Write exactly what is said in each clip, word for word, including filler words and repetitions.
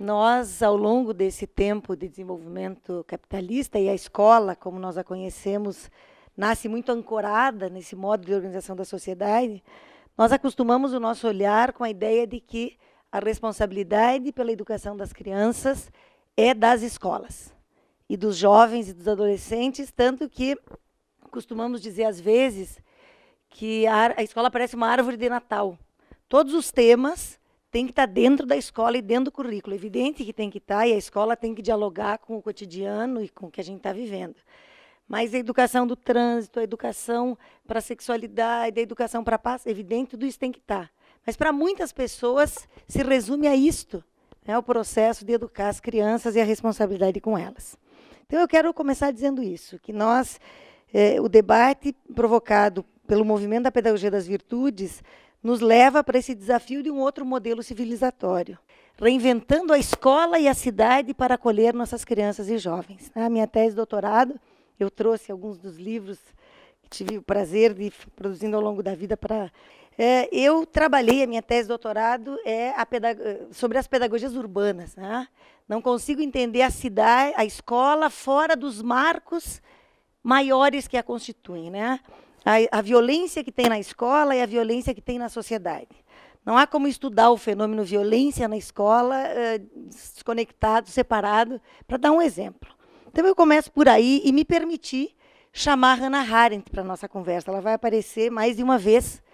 nós, ao longo desse tempo de desenvolvimento capitalista, e a escola, como nós a conhecemos, nasce muito ancorada nesse modo de organização da sociedade, nós acostumamos o nosso olhar com a ideia de que a responsabilidade pela educação das crianças é das escolas, e dos jovens e dos adolescentes, tanto que costumamos dizer, às vezes, que a, a escola parece uma árvore de Natal. Todos os temas têm que estar dentro da escola e dentro do currículo. É evidente que tem que estar, e a escola tem que dialogar com o cotidiano e com o que a gente está vivendo. Mas a educação do trânsito, a educação para a sexualidade, a educação para a paz, é evidente, tudo isso tem que estar. Mas para muitas pessoas se resume a isto, né, o processo de educar as crianças e a responsabilidade com elas. Então eu quero começar dizendo isso, que nós, eh, o debate provocado pelo movimento da pedagogia das virtudes, nos leva para esse desafio de um outro modelo civilizatório, reinventando a escola e a cidade para acolher nossas crianças e jovens. Na minha tese de doutorado, eu trouxe alguns dos livros que tive o prazer de ir produzindo ao longo da vida para... É, eu trabalhei, a minha tese de doutorado é a sobre as pedagogias urbanas. Né? Não consigo entender a cidade, a escola, fora dos marcos maiores que a constituem, né? A, a violência que tem na escola e a violência que tem na sociedade. Não há como estudar o fenômeno violência na escola eh, desconectado, separado, para dar um exemplo. Então, eu começo por aí e me permiti chamar Hannah Arendt para a nossa conversa. Ela vai aparecer mais de uma vez.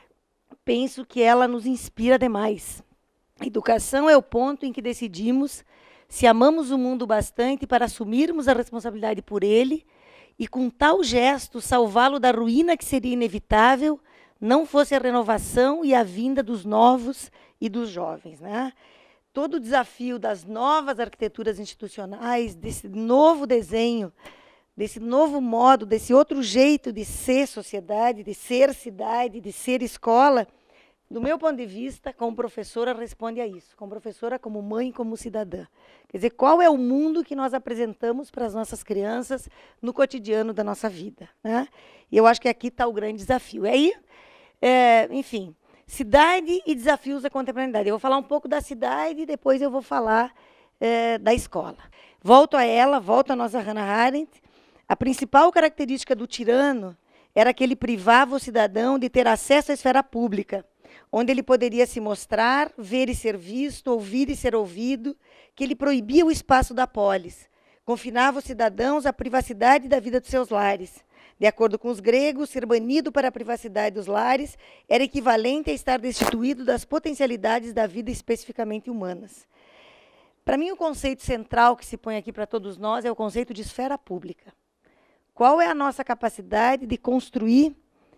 Penso que ela nos inspira demais. A educação é o ponto em que decidimos se amamos o mundo bastante para assumirmos a responsabilidade por ele e, com tal gesto, salvá-lo da ruína que seria inevitável, não fosse a renovação e a vinda dos novos e dos jovens. Né? Todo o desafio das novas arquiteturas institucionais, desse novo desenho, desse novo modo, desse outro jeito de ser sociedade, de ser cidade, de ser escola, do meu ponto de vista, como professora, responde a isso. Como professora, como mãe, como cidadã. Quer dizer, qual é o mundo que nós apresentamos para as nossas crianças no cotidiano da nossa vida? Né? E eu acho que aqui está o grande desafio. E aí, é, enfim, cidade e desafios da contemporaneidade. Eu vou falar um pouco da cidade e depois eu vou falar é, da escola. Volto a ela, volto à nossa Hannah Arendt. A principal característica do tirano era que ele privava o cidadão de ter acesso à esfera pública, onde ele poderia se mostrar, ver e ser visto, ouvir e ser ouvido, que ele proibia o espaço da polis, confinava os cidadãos à privacidade da vida dos seus lares. De acordo com os gregos, ser banido para a privacidade dos lares era equivalente a estar destituído das potencialidades da vida especificamente humanas. Para mim, o conceito central que se põe aqui para todos nós é o conceito de esfera pública. Qual é a nossa capacidade de construir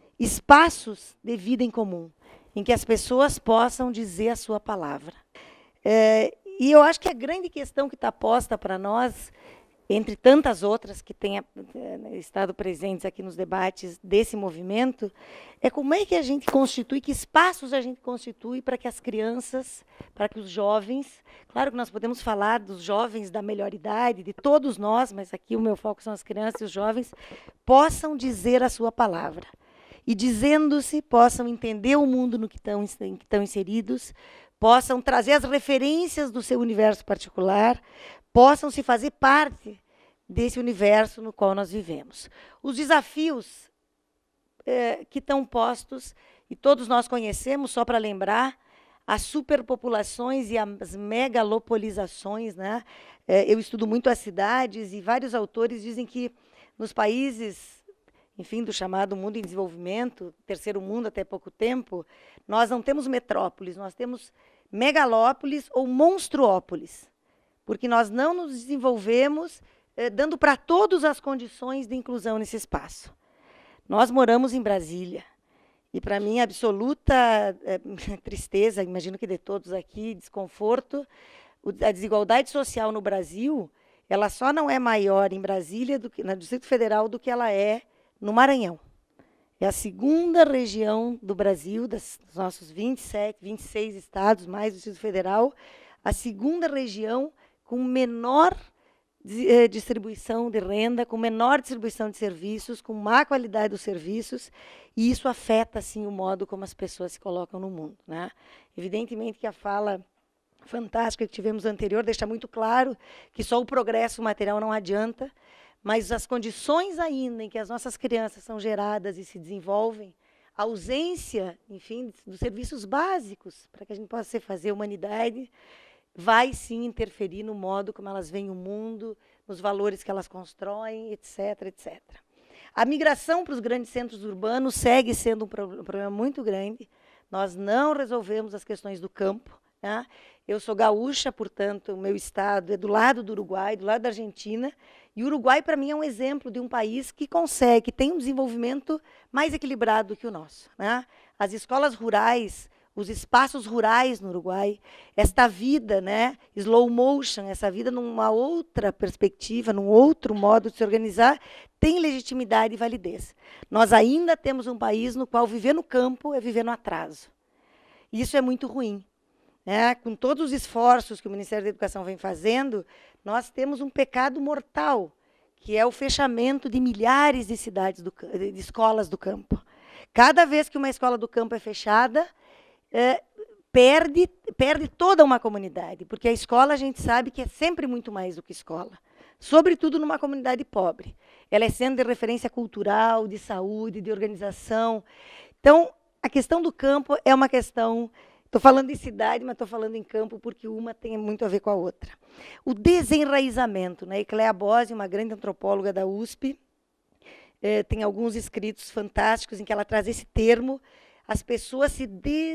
espaços de vida em comum, em que as pessoas possam dizer a sua palavra? É, e eu acho que a grande questão que está posta para nós, entre tantas outras que têm estado presentes aqui nos debates desse movimento, é como é que a gente constitui, que espaços a gente constitui para que as crianças, para que os jovens, claro que nós podemos falar dos jovens da melhor idade, de todos nós, mas aqui o meu foco são as crianças e os jovens, possam dizer a sua palavra. E, dizendo-se, possam entender o mundo no que estão, em que estão inseridos, possam trazer as referências do seu universo particular, possam se fazer parte desse universo no qual nós vivemos. Os desafios eh, que estão postos, e todos nós conhecemos, só para lembrar, as superpopulações e as megalopolizações. Né? Eh, eu estudo muito as cidades, e vários autores dizem que nos países, enfim, do chamado mundo em desenvolvimento, terceiro mundo até pouco tempo, nós não temos metrópoles, nós temos megalópolis ou monstruópolis, porque nós não nos desenvolvemos eh, dando para todos as condições de inclusão nesse espaço. Nós moramos em Brasília, e para mim absoluta eh, tristeza, imagino que de todos aqui, desconforto, o, a desigualdade social no Brasil, ela só não é maior em Brasília, do que, no Distrito Federal, do que ela é no Maranhão. É a segunda região do Brasil, das, dos nossos vinte e sete, vinte e seis estados, mais o Distrito Federal, a segunda região com menor eh, distribuição de renda, com menor distribuição de serviços, com má qualidade dos serviços, e isso afeta, assim, o modo como as pessoas se colocam no mundo. Né? Evidentemente que a fala fantástica que tivemos anterior deixa muito claro que só o progresso material não adianta, mas as condições ainda em que as nossas crianças são geradas e se desenvolvem, a ausência, enfim, dos serviços básicos para que a gente possa fazer humanidade, vai sim interferir no modo como elas veem o mundo, nos valores que elas constroem, etc, etcétera. A migração para os grandes centros urbanos segue sendo um problema muito grande. Nós não resolvemos as questões do campo, né? Eu sou gaúcha, portanto, o meu estado é do lado do Uruguai, do lado da Argentina, e o Uruguai, para mim, é um exemplo de um país que consegue, que tem um desenvolvimento mais equilibrado do que o nosso, né? As escolas rurais, os espaços rurais no Uruguai, esta vida, né, slow motion, essa vida numa outra perspectiva, num outro modo de se organizar, tem legitimidade e validez. Nós ainda temos um país no qual viver no campo é viver no atraso. E isso é muito ruim. Né? Com todos os esforços que o Ministério da Educação vem fazendo, nós temos um pecado mortal, que é o fechamento de milhares de cidades, do, de escolas do campo. Cada vez que uma escola do campo é fechada, É, perde, perde toda uma comunidade, porque a escola a gente sabe que é sempre muito mais do que escola, sobretudo numa comunidade pobre. Ela é sendo de referência cultural, de saúde, de organização. Então, a questão do campo é uma questão, estou falando de cidade, mas estou falando em campo porque uma tem muito a ver com a outra. O desenraizamento, né? Ecléa Bose, uma grande antropóloga da U S P, eh, tem alguns escritos fantásticos em que ela traz esse termo. As pessoas se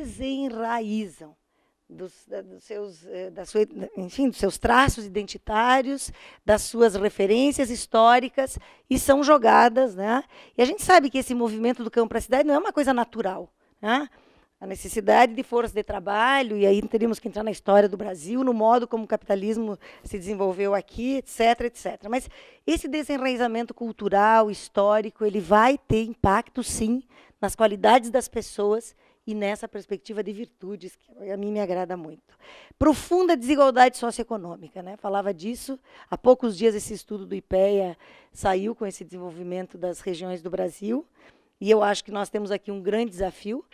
desenraizam dos, dos, seus, da sua, enfim, dos seus traços identitários, das suas referências históricas, e são jogadas. Né? E a gente sabe que esse movimento do campo para a cidade não é uma coisa natural. Né? A necessidade de força de trabalho, e aí teríamos que entrar na história do Brasil, no modo como o capitalismo se desenvolveu aqui, etc, etcétera. Mas esse desenraizamento cultural, histórico, ele vai ter impacto, sim, nas qualidades das pessoas e nessa perspectiva de virtudes, que a mim me agrada muito. Profunda desigualdade socioeconômica, né? Falava disso. Há poucos dias esse estudo do IPEA saiu com esse desenvolvimento das regiões do Brasil, e eu acho que nós temos aqui um grande desafio,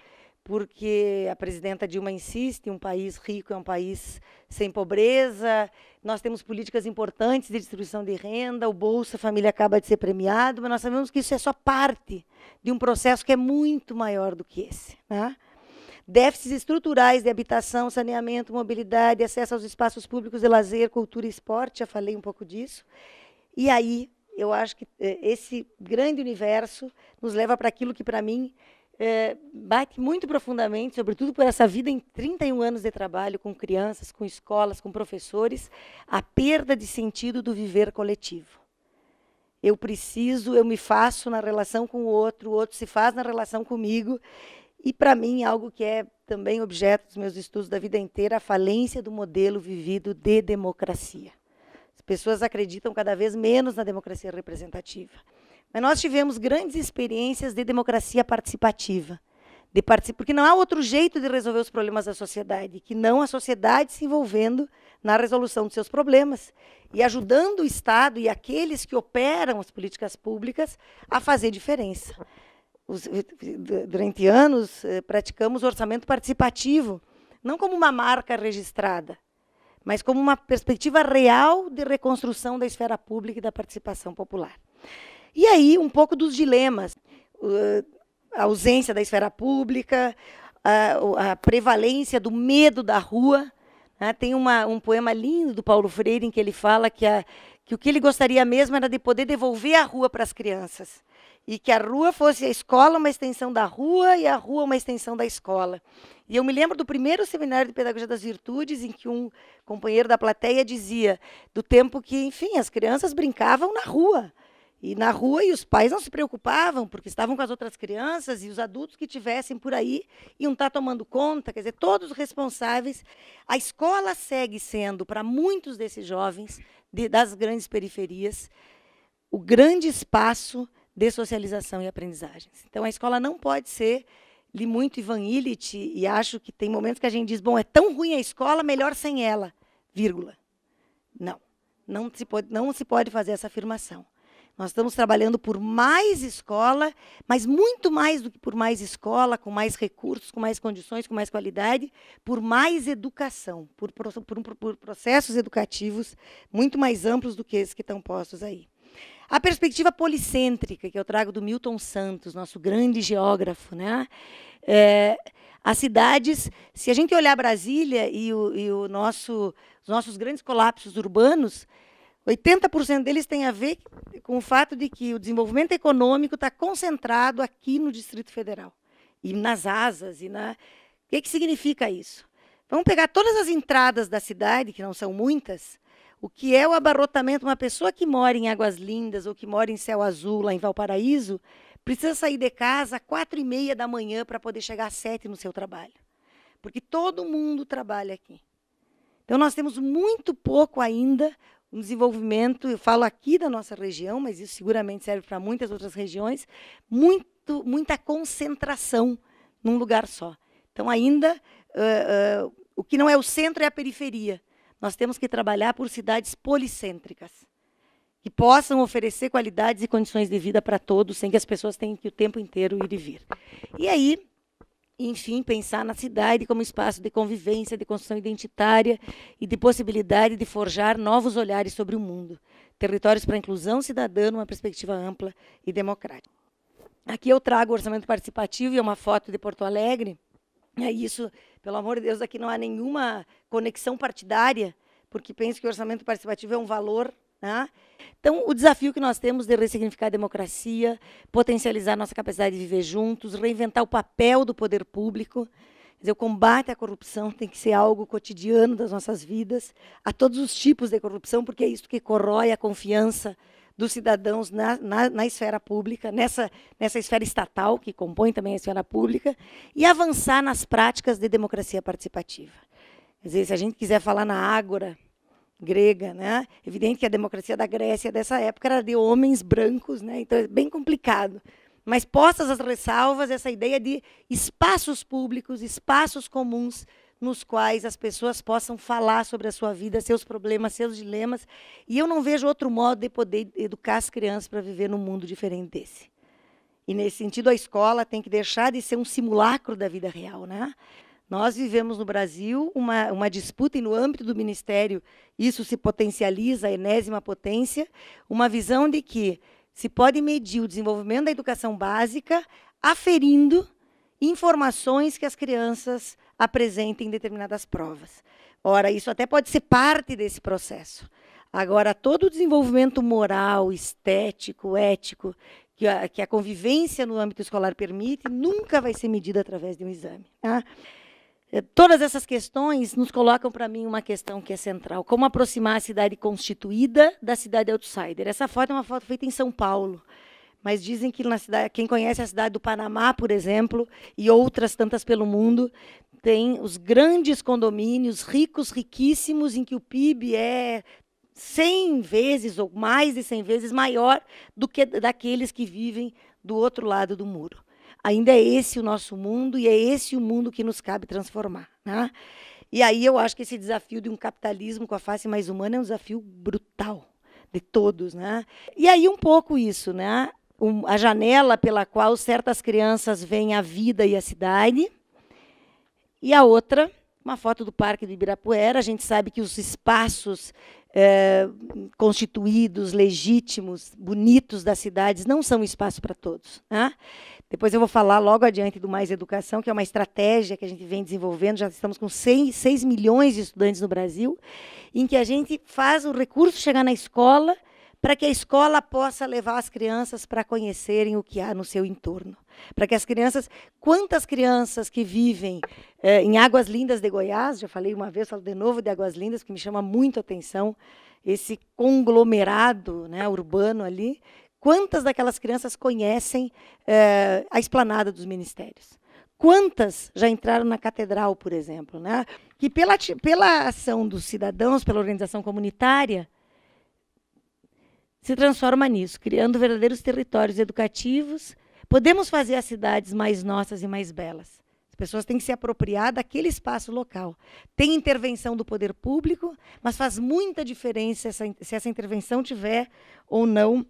porque a presidenta Dilma insiste, um país rico é um país sem pobreza, nós temos políticas importantes de distribuição de renda, o Bolsa Família acaba de ser premiado, mas nós sabemos que isso é só parte de um processo que é muito maior do que esse. Né? Déficits estruturais de habitação, saneamento, mobilidade, acesso aos espaços públicos de lazer, cultura e esporte, já falei um pouco disso. E aí, eu acho que esse grande universo nos leva para aquilo que, para mim, É, bate muito profundamente, sobretudo por essa vida em trinta e um anos de trabalho com crianças, com escolas, com professores, a perda de sentido do viver coletivo. Eu preciso, eu me faço na relação com o outro, o outro se faz na relação comigo, e para mim algo que é também objeto dos meus estudos da vida inteira, a falência do modelo vivido de democracia. As pessoas acreditam cada vez menos na democracia representativa. Mas nós tivemos grandes experiências de democracia participativa, de particip... porque não há outro jeito de resolver os problemas da sociedade, que não a sociedade se envolvendo na resolução dos seus problemas e ajudando o Estado e aqueles que operam as políticas públicas a fazer diferença. Os, durante anos, praticamos orçamento participativo, não como uma marca registrada, mas como uma perspectiva real de reconstrução da esfera pública e da participação popular. E aí, um pouco dos dilemas, a ausência da esfera pública, a, a prevalência do medo da rua. Né? Tem uma, um poema lindo do Paulo Freire em que ele fala que, a, que o que ele gostaria mesmo era de poder devolver a rua para as crianças. E que a rua fosse a escola uma extensão da rua e a rua uma extensão da escola. E eu me lembro do primeiro seminário de Pedagogia das Virtudes, em que um companheiro da plateia dizia do tempo que, enfim, as crianças brincavam na rua. E na rua, e os pais não se preocupavam, porque estavam com as outras crianças, e os adultos que tivessem por aí iam estar tomando conta, quer dizer, todos responsáveis. A escola segue sendo, para muitos desses jovens de, das grandes periferias, o grande espaço de socialização e aprendizagens. Então, a escola não pode ser, li muito Ivan Illich, e acho que tem momentos que a gente diz, bom, é tão ruim a escola, melhor sem ela, vírgula. Não, não se pode, não se pode fazer essa afirmação. Nós estamos trabalhando por mais escola, mas muito mais do que por mais escola, com mais recursos, com mais condições, com mais qualidade, por mais educação, por, por, por, por processos educativos muito mais amplos do que esses que estão postos aí. A perspectiva policêntrica, que eu trago do Milton Santos, nosso grande geógrafo, né? É, as cidades, se a gente olhar Brasília e, o, e o nosso, os nossos grandes colapsos urbanos, oitenta por cento deles tem a ver com o fato de que o desenvolvimento econômico está concentrado aqui no Distrito Federal, e nas asas. E na... O que, que significa isso? Vamos pegar todas as entradas da cidade, que não são muitas, o que é o abarrotamento. Uma pessoa que mora em Águas Lindas ou que mora em Céu Azul, lá em Valparaíso, precisa sair de casa às quatro e meia da manhã para poder chegar às sete no seu trabalho, porque todo mundo trabalha aqui. Então, nós temos muito pouco ainda um desenvolvimento, eu falo aqui da nossa região, mas isso seguramente serve para muitas outras regiões, muito, muita concentração num lugar só. Então, ainda, uh, uh, o que não é o centro é a periferia. Nós temos que trabalhar por cidades policêntricas, que possam oferecer qualidades e condições de vida para todos, sem que as pessoas tenham que o tempo inteiro ir e vir. E aí, enfim, pensar na cidade como espaço de convivência, de construção identitária e de possibilidade de forjar novos olhares sobre o mundo. Territórios para a inclusão cidadã numa perspectiva ampla e democrática. Aqui eu trago o orçamento participativo e é uma foto de Porto Alegre. É isso, pelo amor de Deus, aqui não há nenhuma conexão partidária, porque penso que o orçamento participativo é um valor, né? Então, o desafio que nós temos de ressignificar a democracia, potencializar nossa capacidade de viver juntos, reinventar o papel do poder público. Quer dizer, o combate à corrupção tem que ser algo cotidiano das nossas vidas, a todos os tipos de corrupção, porque é isso que corrói a confiança dos cidadãos na, na, na esfera pública, nessa, nessa esfera estatal, que compõe também a esfera pública, e avançar nas práticas de democracia participativa. Quer dizer, se a gente quiser falar na ágora grega, né? Evidente que a democracia da Grécia dessa época era de homens brancos, né? Então é bem complicado. Mas postas as ressalvas, essa ideia de espaços públicos, espaços comuns, nos quais as pessoas possam falar sobre a sua vida, seus problemas, seus dilemas. E eu não vejo outro modo de poder educar as crianças para viver num mundo diferente desse. E, nesse sentido, a escola tem que deixar de ser um simulacro da vida real, né? Nós vivemos no Brasil uma, uma disputa, e no âmbito do Ministério isso se potencializa, a enésima potência, uma visão de que se pode medir o desenvolvimento da educação básica aferindo informações que as crianças apresentem em determinadas provas. Ora, isso até pode ser parte desse processo. Agora, todo o desenvolvimento moral, estético, ético, que a, que a convivência no âmbito escolar permite, nunca vai ser medido através de um exame, tá? Todas essas questões nos colocam, para mim, uma questão que é central. Como aproximar a cidade constituída da cidade outsider. Essa foto é uma foto feita em São Paulo. Mas dizem que na cidade, quem conhece a cidade do Panamá, por exemplo, e outras tantas pelo mundo, tem os grandes condomínios, ricos, riquíssimos, em que o P I B é cem vezes ou mais de cem vezes maior do que daqueles que vivem do outro lado do muro. Ainda é esse o nosso mundo e é esse o mundo que nos cabe transformar, né? E aí eu acho que esse desafio de um capitalismo com a face mais humana é um desafio brutal de todos, né? E aí um pouco isso, né? Um, a janela pela qual certas crianças veem a vida e a cidade, e a outra, uma foto do Parque do Ibirapuera. A gente sabe que os espaços é, constituídos, legítimos, bonitos das cidades não são espaço para todos, né? Depois eu vou falar logo adiante do Mais Educação, que é uma estratégia que a gente vem desenvolvendo. Já estamos com seis milhões de estudantes no Brasil, em que a gente faz o recurso chegar na escola para que a escola possa levar as crianças para conhecerem o que há no seu entorno. Para que as crianças... Quantas crianças que vivem eh, em Águas Lindas de Goiás, já falei uma vez, falo de novo de Águas Lindas, que me chama muito a atenção, esse conglomerado, né, urbano ali. Quantas daquelas crianças conhecem eh, a esplanada dos ministérios? Quantas já entraram na catedral, por exemplo, né? Que pela, pela ação dos cidadãos, pela organização comunitária, se transforma nisso, criando verdadeiros territórios educativos. Podemos fazer as cidades mais nossas e mais belas. As pessoas têm que se apropriar daquele espaço local. Tem intervenção do poder público, mas faz muita diferença essa, se essa intervenção tiver ou não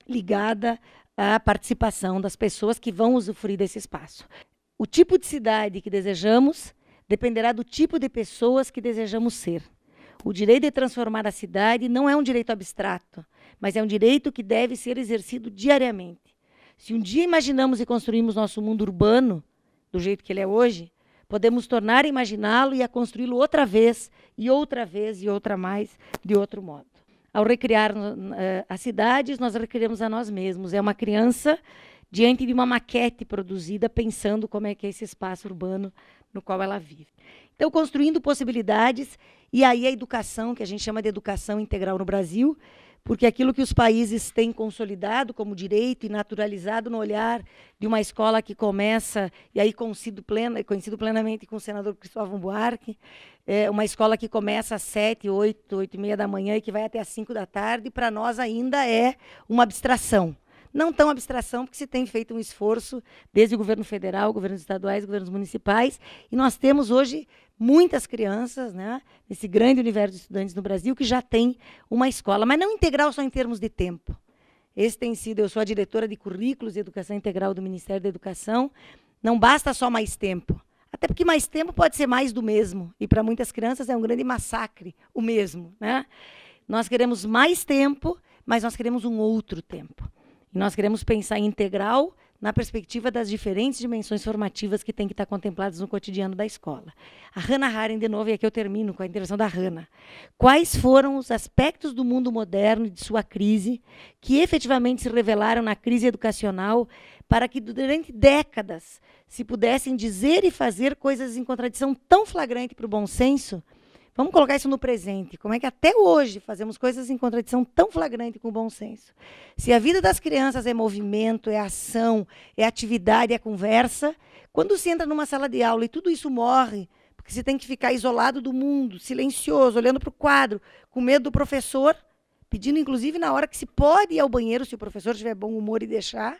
ligada à participação das pessoas que vão usufruir desse espaço. O tipo de cidade que desejamos dependerá do tipo de pessoas que desejamos ser. O direito de transformar a cidade não é um direito abstrato, mas é um direito que deve ser exercido diariamente. Se um dia imaginamos e construímos nosso mundo urbano, do jeito que ele é hoje, podemos tornar a imaginá-lo e a construí-lo outra vez, e outra vez, e outra mais, de outro modo. Ao recriar uh, as cidades, nós recriamos a nós mesmos. É uma criança diante de uma maquete produzida, pensando como é que é esse espaço urbano no qual ela vive. Então, construindo possibilidades, e aí a educação, que a gente chama de educação integral no Brasil, porque aquilo que os países têm consolidado como direito e naturalizado no olhar de uma escola que começa, e aí coincido, plena, coincido plenamente com o senador Cristóvão Buarque, é uma escola que começa às sete, oito, oito e meia da manhã e que vai até às cinco da tarde, para nós ainda é uma abstração. Não tão abstração, porque se tem feito um esforço desde o governo federal, governos estaduais, governos municipais, e nós temos hoje muitas crianças, né, nesse grande universo de estudantes no Brasil, que já tem uma escola, mas não integral só em termos de tempo. Esse tem sido, eu sou a diretora de currículos e educação integral do Ministério da Educação, não basta só mais tempo, até porque mais tempo pode ser mais do mesmo, e para muitas crianças é um grande massacre o mesmo, né? Nós queremos mais tempo, mas nós queremos um outro tempo. E nós queremos pensar em integral na perspectiva das diferentes dimensões formativas que têm que estar contempladas no cotidiano da escola. A Hannah Arendt, de novo, e aqui eu termino com a intervenção da Hannah. Quais foram os aspectos do mundo moderno e de sua crise que efetivamente se revelaram na crise educacional para que durante décadas se pudessem dizer e fazer coisas em contradição tão flagrante para o bom senso? Vamos colocar isso no presente. Como é que até hoje fazemos coisas em contradição tão flagrante com o bom senso? Se a vida das crianças é movimento, é ação, é atividade, é conversa, quando se entra numa sala de aula e tudo isso morre, porque você tem que ficar isolado do mundo, silencioso, olhando para o quadro, com medo do professor, pedindo inclusive na hora que se pode ir ao banheiro, se o professor tiver bom humor e deixar,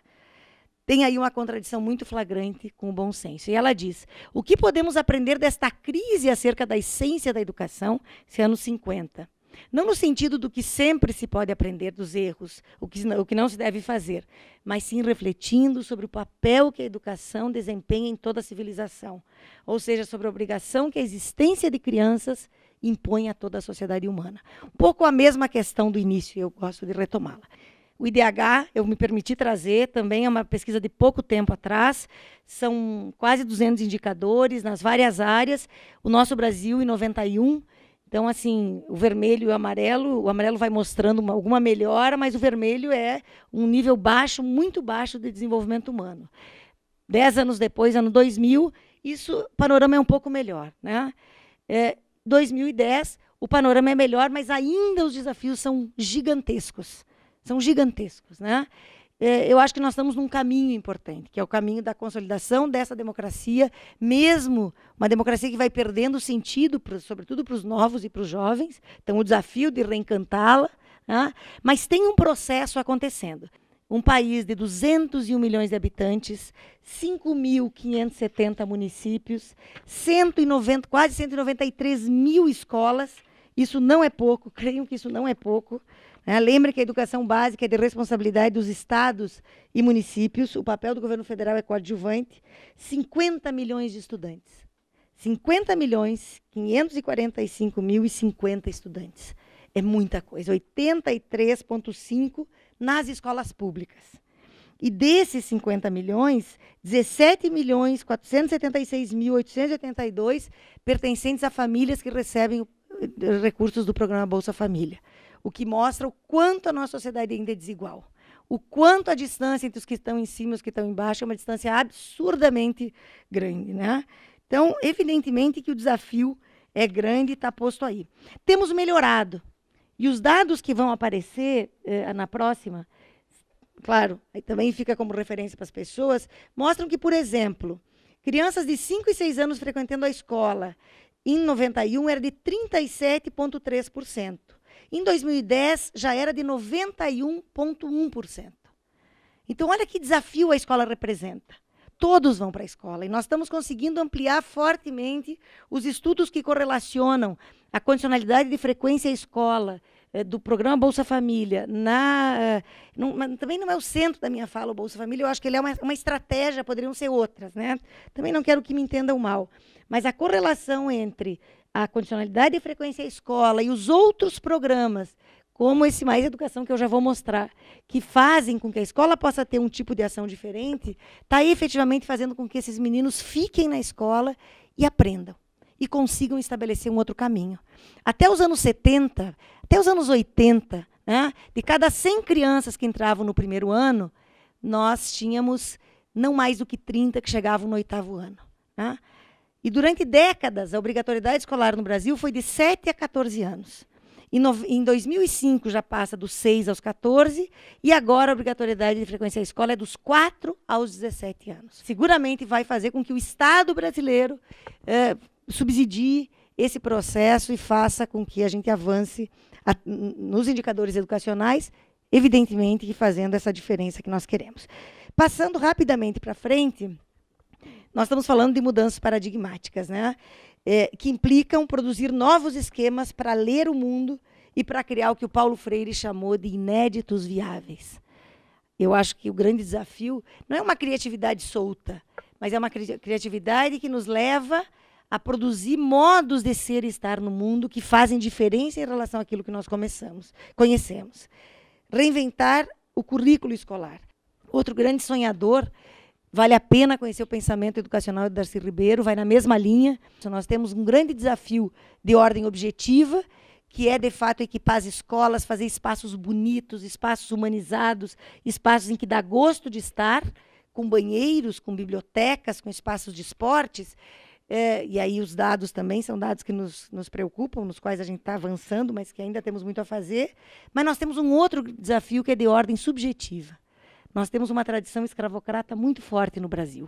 tem aí uma contradição muito flagrante com o bom senso. E ela diz, o que podemos aprender desta crise acerca da essência da educação, esse anos cinquenta? Não no sentido do que sempre se pode aprender dos erros, o que, o que não se deve fazer, mas sim refletindo sobre o papel que a educação desempenha em toda a civilização, ou seja, sobre a obrigação que a existência de crianças impõe a toda a sociedade humana. Um pouco a mesma questão do início, eu gosto de retomá-la. O I D H, eu me permiti trazer, também é uma pesquisa de pouco tempo atrás, são quase duzentos indicadores nas várias áreas, o nosso Brasil em noventa e um, então, assim, o vermelho e o amarelo, o amarelo vai mostrando uma, alguma melhora, mas o vermelho é um nível baixo, muito baixo de desenvolvimento humano. Dez anos depois, ano dois mil, isso, o panorama é um pouco melhor, né? É, dois mil e dez, o panorama é melhor, mas ainda os desafios são gigantescos. São gigantescos, né? Eu acho que nós estamos num caminho importante, que é o caminho da consolidação dessa democracia, mesmo uma democracia que vai perdendo sentido, sobretudo para os novos e para os jovens. Então, o desafio de reencantá-la, né? Mas tem um processo acontecendo. Um país de duzentos e um milhões de habitantes, cinco mil quinhentos e setenta municípios, cento e noventa, quase cento e noventa e três mil escolas. Isso não é pouco, creio que isso não é pouco. Né? Lembre que a educação básica é de responsabilidade dos estados e municípios, o papel do governo federal é coadjuvante, cinquenta milhões de estudantes. cinquenta milhões, quinhentos e quarenta e cinco mil e cinquenta estudantes. É muita coisa, oitenta e três vírgula cinco nas escolas públicas. E desses cinquenta milhões, dezessete milhões, quatrocentos e setenta e seis mil, oitocentos e oitenta e dois pertencentes a famílias que recebem recursos do programa Bolsa Família. O que mostra o quanto a nossa sociedade ainda é desigual. O quanto a distância entre os que estão em cima e os que estão embaixo é uma distância absurdamente grande, né? Então, evidentemente que o desafio é grande e está posto aí. Temos melhorado. E os dados que vão aparecer eh, na próxima, claro, aí também fica como referência para as pessoas, mostram que, por exemplo, crianças de cinco e seis anos frequentando a escola, em noventa e um era de trinta e sete vírgula três por cento. Em dois mil e dez, já era de noventa e um vírgula um por cento. Então, olha que desafio a escola representa. Todos vão para a escola. E nós estamos conseguindo ampliar fortemente os estudos que correlacionam a condicionalidade de frequência à escola, do programa Bolsa Família, na, não, também não é o centro da minha fala o Bolsa Família, eu acho que ele é uma, uma estratégia, poderiam ser outras, né? Também não quero que me entendam mal, mas a correlação entre a condicionalidade de frequência à escola e os outros programas, como esse Mais Educação, que eu já vou mostrar, que fazem com que a escola possa ter um tipo de ação diferente, está efetivamente fazendo com que esses meninos fiquem na escola e aprendam, e consigam estabelecer um outro caminho. Até os anos setenta, até os anos oitenta, né, de cada cem crianças que entravam no primeiro ano, nós tínhamos não mais do que trinta que chegavam no oitavo ano. Né? E durante décadas, a obrigatoriedade escolar no Brasil foi de sete a quatorze anos. E no, em dois mil e cinco já passa dos seis aos quatorze, e agora a obrigatoriedade de frequência à escola é dos quatro aos dezessete anos. Seguramente vai fazer com que o Estado brasileiro eh, subsidie esse processo e faça com que a gente avance a, nos indicadores educacionais, evidentemente que fazendo essa diferença que nós queremos. Passando rapidamente para frente, nós estamos falando de mudanças paradigmáticas, né? É, que implicam produzir novos esquemas para ler o mundo e para criar o que o Paulo Freire chamou de inéditos viáveis. Eu acho que o grande desafio não é uma criatividade solta, mas é uma cri criatividade que nos leva a produzir modos de ser e estar no mundo que fazem diferença em relação àquilo que nós começamos, conhecemos. Reinventar o currículo escolar. Outro grande sonhador, vale a pena conhecer o pensamento educacional de Darcy Ribeiro, vai na mesma linha. Nós temos um grande desafio de ordem objetiva, que é, de fato, equipar as escolas, fazer espaços bonitos, espaços humanizados, espaços em que dá gosto de estar, com banheiros, com bibliotecas, com espaços de esportes. É, e aí os dados também são dados que nos, nos preocupam, nos quais a gente está avançando, mas que ainda temos muito a fazer. Mas nós temos um outro desafio que é de ordem subjetiva. Nós temos uma tradição escravocrata muito forte no Brasil.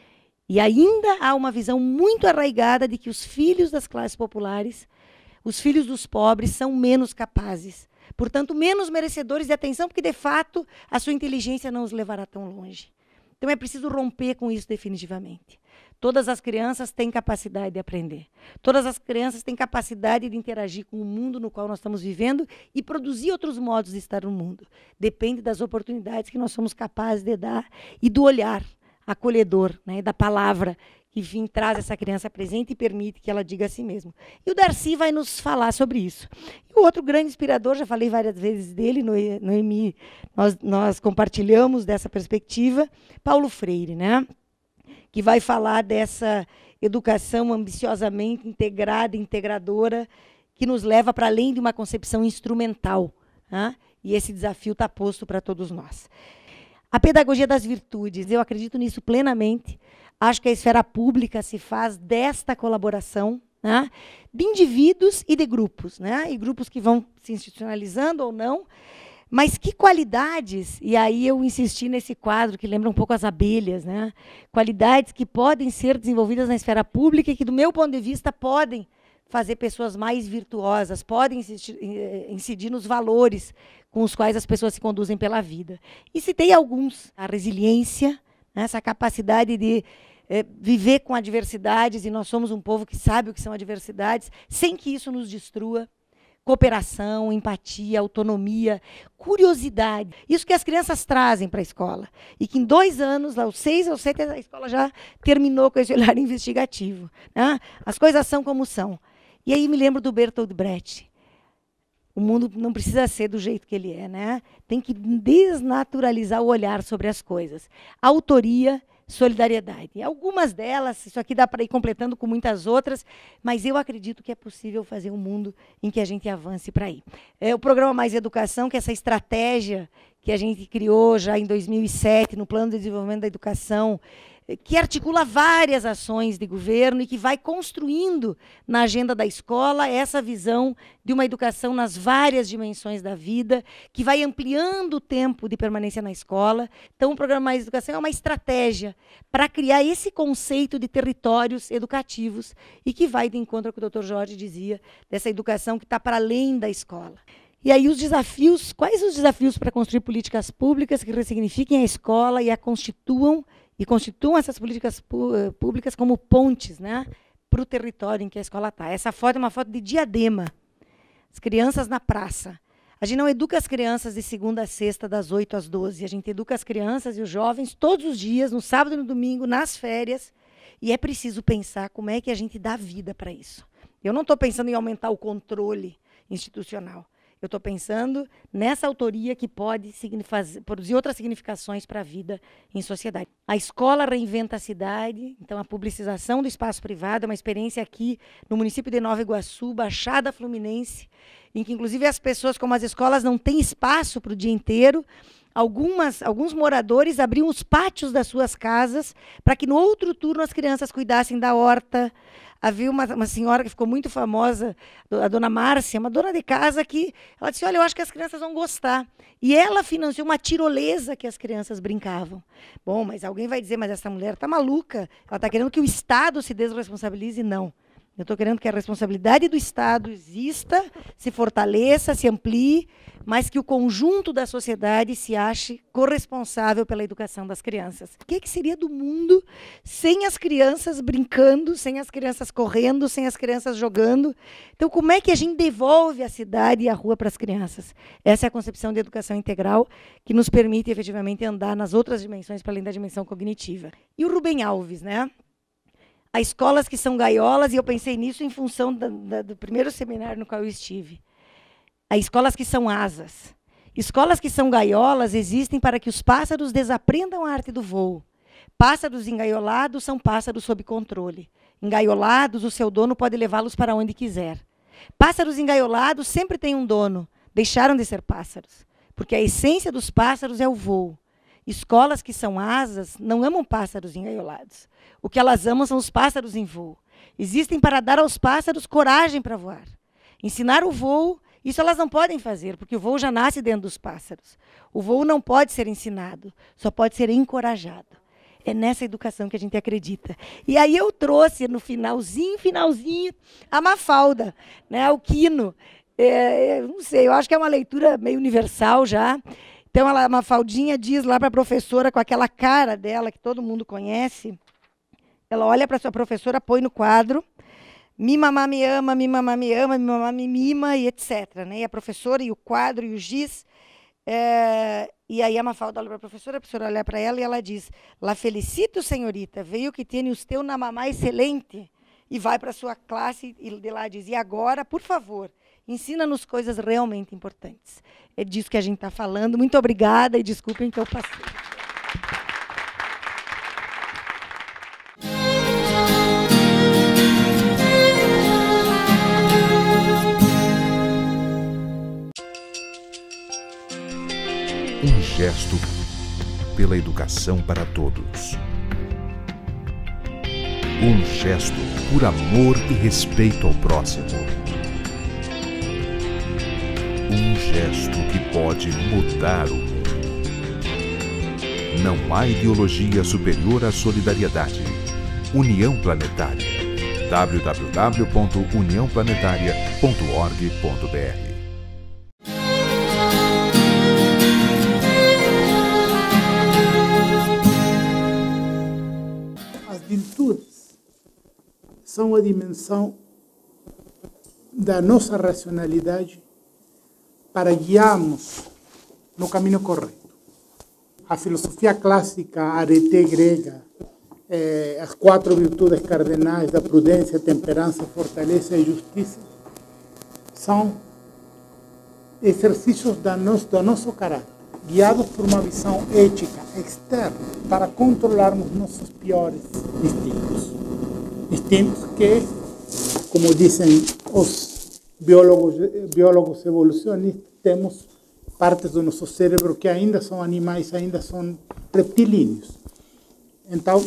E ainda há uma visão muito arraigada de que os filhos das classes populares, os filhos dos pobres, são menos capazes. Portanto, menos merecedores de atenção, porque, de fato, a sua inteligência não os levará tão longe. Então, é preciso romper com isso definitivamente. Todas as crianças têm capacidade de aprender. Todas as crianças têm capacidade de interagir com o mundo no qual nós estamos vivendo e produzir outros modos de estar no mundo. Depende das oportunidades que nós somos capazes de dar e do olhar acolhedor, né, da palavra que, enfim, traz essa criança presente e permite que ela diga a si mesma. E o Darcy vai nos falar sobre isso. E o outro grande inspirador, já falei várias vezes dele, no, no E M I, nós, nós compartilhamos dessa perspectiva, Paulo Freire, né? Que vai falar dessa educação ambiciosamente integrada, integradora, que nos leva para além de uma concepção instrumental. Né? E esse desafio está posto para todos nós. A pedagogia das virtudes, eu acredito nisso plenamente. Acho que a esfera pública se faz desta colaboração, né? De indivíduos e de grupos, né? E grupos que vão se institucionalizando ou não. Mas que qualidades, e aí eu insisti nesse quadro que lembra um pouco as abelhas, né? Qualidades que podem ser desenvolvidas na esfera pública e que, do meu ponto de vista, podem fazer pessoas mais virtuosas, podem incidir, incidir nos valores com os quais as pessoas se conduzem pela vida. E citei alguns: a resiliência, né? Essa capacidade de é, viver com adversidades, e nós somos um povo que sabe o que são adversidades, sem que isso nos destrua. Cooperação, empatia, autonomia, curiosidade. Isso que as crianças trazem para a escola. E que em dois anos, aos seis ou sete, a escola já terminou com esse olhar investigativo. Né? As coisas são como são. E aí me lembro do Bertolt Brecht. O mundo não precisa ser do jeito que ele é. Né? Tem que desnaturalizar o olhar sobre as coisas. Autoria, solidariedade. Algumas delas, isso aqui dá para ir completando com muitas outras, mas eu acredito que é possível fazer um mundo em que a gente avance para aí. É, o programa Mais Educação, que é essa estratégia que a gente criou já em dois mil e sete, no Plano de Desenvolvimento da Educação, que articula várias ações de governo e que vai construindo na agenda da escola essa visão de uma educação nas várias dimensões da vida, que vai ampliando o tempo de permanência na escola. Então, o programa Mais Educação é uma estratégia para criar esse conceito de territórios educativos e que vai de encontro ao que o doutor Jorge dizia, dessa educação que está para além da escola. E aí os desafios, quais os desafios para construir políticas públicas que ressignifiquem a escola e a constituam e constituam essas políticas públicas como pontes, né, para o território em que a escola está. Essa foto é uma foto de Diadema. As crianças na praça. A gente não educa as crianças de segunda a sexta, das oito às doze. A gente educa as crianças e os jovens todos os dias, no sábado e no domingo, nas férias. E é preciso pensar como é que a gente dá vida para isso. Eu não estou pensando em aumentar o controle institucional. Eu estou pensando nessa autoria que pode produzir outras significações para a vida em sociedade. A escola reinventa a cidade, então a publicização do espaço privado é uma experiência aqui no município de Nova Iguaçu, Baixada Fluminense, em que inclusive as pessoas, como as escolas não têm espaço para o dia inteiro, algumas, alguns moradores abriam os pátios das suas casas para que no outro turno as crianças cuidassem da horta. Havia uma, uma senhora que ficou muito famosa, a dona Márcia, uma dona de casa, que ela disse, olha, eu acho que as crianças vão gostar. E ela financiou uma tirolesa que as crianças brincavam. Bom, mas alguém vai dizer, mas essa mulher está maluca, ela está querendo que o Estado se desresponsabilize? Não. Eu estou querendo que a responsabilidade do Estado exista, se fortaleça, se amplie, mas que o conjunto da sociedade se ache corresponsável pela educação das crianças. O que, que seria do mundo sem as crianças brincando, sem as crianças correndo, sem as crianças jogando? Então, como é que a gente devolve a cidade e a rua para as crianças? Essa é a concepção de educação integral que nos permite, efetivamente, andar nas outras dimensões, para além da dimensão cognitiva. E o Rubem Alves, né? Há escolas que são gaiolas, e eu pensei nisso em função da, da, do primeiro seminário no qual eu estive. Há escolas que são asas. Escolas que são gaiolas existem para que os pássaros desaprendam a arte do voo. Pássaros engaiolados são pássaros sob controle. Engaiolados, o seu dono pode levá-los para onde quiser. Pássaros engaiolados sempre têm um dono. Deixaram de ser pássaros, porque a essência dos pássaros é o voo. Escolas que são asas não amam pássaros engaiolados. O que elas amam são os pássaros em voo. Existem para dar aos pássaros coragem para voar. Ensinar o voo, isso elas não podem fazer, porque o voo já nasce dentro dos pássaros. O voo não pode ser ensinado, só pode ser encorajado. É nessa educação que a gente acredita. E aí eu trouxe, no finalzinho, finalzinho, a Mafalda, né, o Quino. É, não sei, eu acho que é uma leitura meio universal já. Então, ela, a Mafaldinha diz lá para a professora, com aquela cara dela, que todo mundo conhece, ela olha para a sua professora, põe no quadro, mi mamá me ama, mi mamá me ama, mi mamá me mima, e etcétera. Né? E a professora, e o quadro, e o giz. É, e aí a Mafalda olha para a professora, a professora olha para ela e ela diz, la felicito, senhorita, veio que tem usted uma mamá excelente. E vai para a sua classe e de lá diz, e agora, por favor, ensina-nos coisas realmente importantes. É disso que a gente está falando. Muito obrigada e desculpem que eu passei. Um gesto pela educação para todos. Um gesto por amor e respeito ao próximo. Um gesto que pode mudar o mundo. Não há ideologia superior à solidariedade. União Planetária. w w w ponto união planetária ponto org ponto b r As virtudes são a dimensão da nossa racionalidade para guiarmos no caminho correto. A filosofia clássica, a arete grega, eh, as quatro virtudes cardinais da prudência, temperança, fortaleza e justiça, são exercícios da nosso, do nosso caráter, guiados por uma visão ética externa para controlarmos nossos piores instintos. Instintos que, como dizem os biólogos, biólogos evolucionistas, temos partes do nosso cérebro que ainda são animais, ainda são reptilíneos. Então,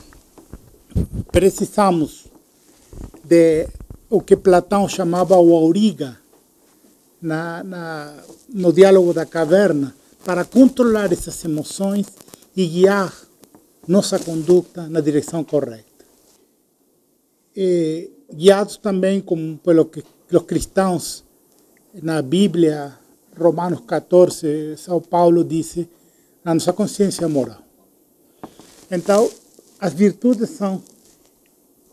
precisamos de o que Platão chamava o auriga, na, na, no diálogo da caverna, para controlar essas emoções e guiar nossa conduta na direção correta. E, guiados também como pelo que os cristãos, na Bíblia, Romanos catorze, São Paulo diz, a nossa consciência moral. Então, as virtudes são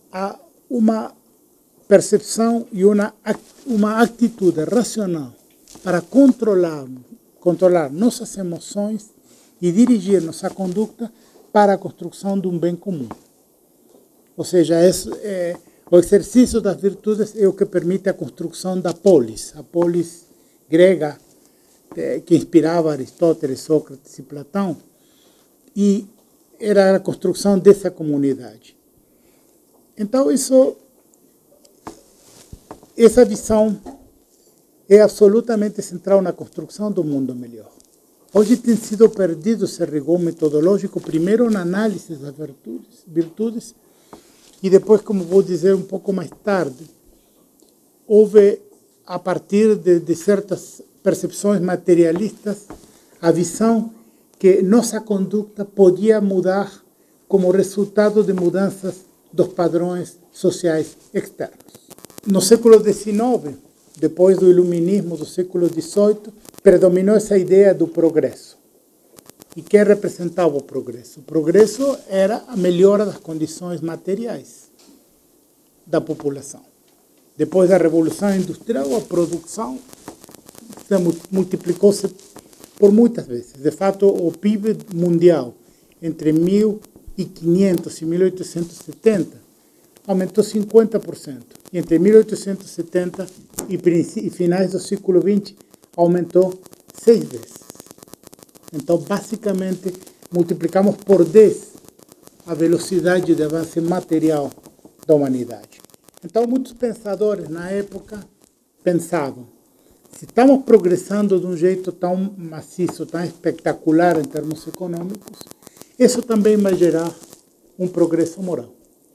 uma percepção e uma, uma atitude racional para controlar, controlar nossas emoções e dirigir nossa conduta para a construção de um bem comum. Ou seja, é, é, o exercício das virtudes é o que permite a construção da polis, a polis grega é, que inspirava Aristóteles, Sócrates e Platão, e era a construção dessa comunidade. Então, isso, essa visão é absolutamente central na construção do mundo melhor. Hoje tem sido perdido esse rigor metodológico, primeiro na análise das virtudes, virtudes e depois, como vou dizer um pouco mais tarde, houve, a partir de, de certas percepções materialistas, a visão que nossa conduta podia mudar como resultado de mudanças dos padrões sociais externos. No século dezenove, depois do iluminismo do século dezoito, predominou essa ideia do progresso. E quem representava o progresso? O progresso era a melhora das condições materiais da população. Depois da Revolução Industrial, a produção multiplicou-se por muitas vezes. De fato, o P I B mundial entre mil e quinhentos e mil oitocentos e setenta aumentou cinquenta por cento. E entre mil oitocentos e setenta e finais do século vinte aumentou seis vezes. Então, basicamente, multiplicamos por dez a velocidade de avanço material da humanidade. Então, muitos pensadores na época pensavam, se estamos progressando de um jeito tão maciço, tão espetacular em termos econômicos, isso também vai gerar um progresso moral.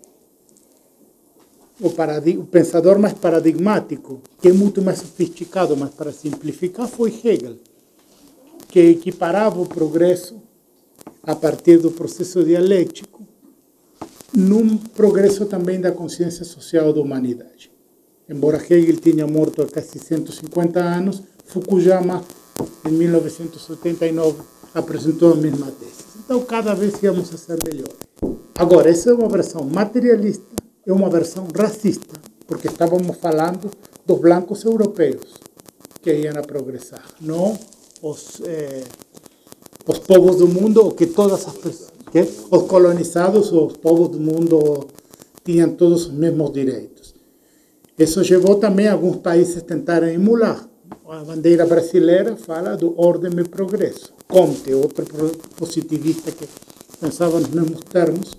O, o pensador mais paradigmático, que é muito mais sofisticado, mas para simplificar, foi Hegel, que equiparava o progresso a partir do processo dialético num progresso também da consciência social da humanidade. Embora Hegel tenha morto há quase cento e cinquenta anos, Fukuyama, em mil novecentos e oitenta e nove, apresentou a mesma tese. Então, cada vez íamos a ser melhores. Agora, essa é uma versão materialista, é uma versão racista, porque estávamos falando dos blancos europeus que iam a progressar, não os, eh, os povos do mundo, ou que todas as pessoas, que os colonizados, os povos do mundo tinham todos os mesmos direitos. Isso levou também a alguns países a tentarem emular. A bandeira brasileira fala do ordem e progresso. Comte, outro positivista que pensava nos mesmos termos,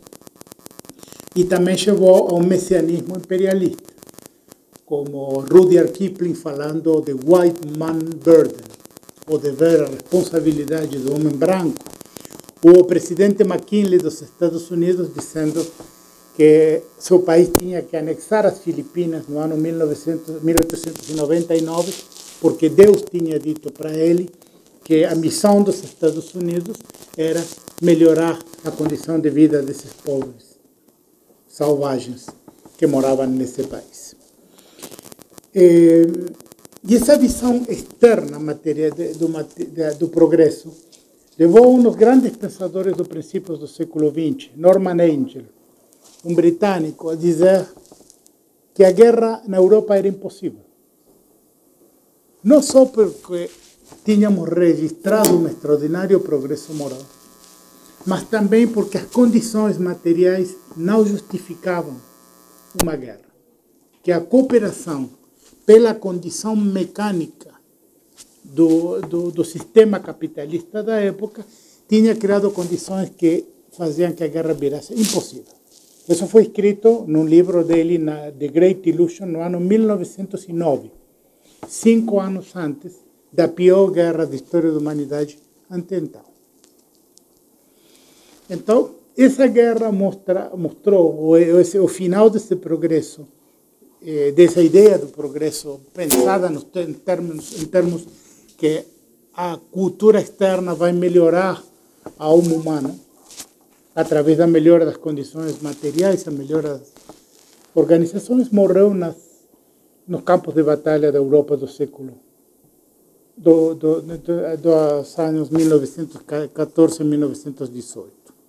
e também chegou ao messianismo imperialista, como Rudyard Kipling falando de white man burden, o dever, a responsabilidade do homem branco, ou o presidente McKinley dos Estados Unidos dizendo que seu país tinha que anexar as Filipinas no ano mil oitocentos e noventa e nove, porque Deus tinha dito para ele que a missão dos Estados Unidos era melhorar a condição de vida desses povos selvagens que moravam nesse país. E, e essa visão externa matéria de, do, de, do progresso levou um dos grandes pensadores dos princípios do século vinte, Norman Angell, um britânico, a dizer que a guerra na Europa era impossível. Não só porque tínhamos registrado um extraordinário progresso moral, mas também porque as condições materiais não justificavam uma guerra. Que a cooperação, pela condição mecânica do, do, do sistema capitalista da época, tinha criado condições que faziam que a guerra virasse impossível. Isso foi escrito num livro dele, na The Great Illusion, no ano mil novecentos e nove, cinco anos antes da pior guerra da história da humanidade até então. Então, essa guerra mostra, mostrou o, esse, o final desse progresso, eh, dessa ideia do progresso pensada nos, em, termos, em termos que a cultura externa vai melhorar a alma humana através da melhora das condições materiais, a melhora das organizações, morreu nas, nos campos de batalha da Europa do século do, do, do, dos anos mil novecentos e quatorze a mil novecentos e dezoito.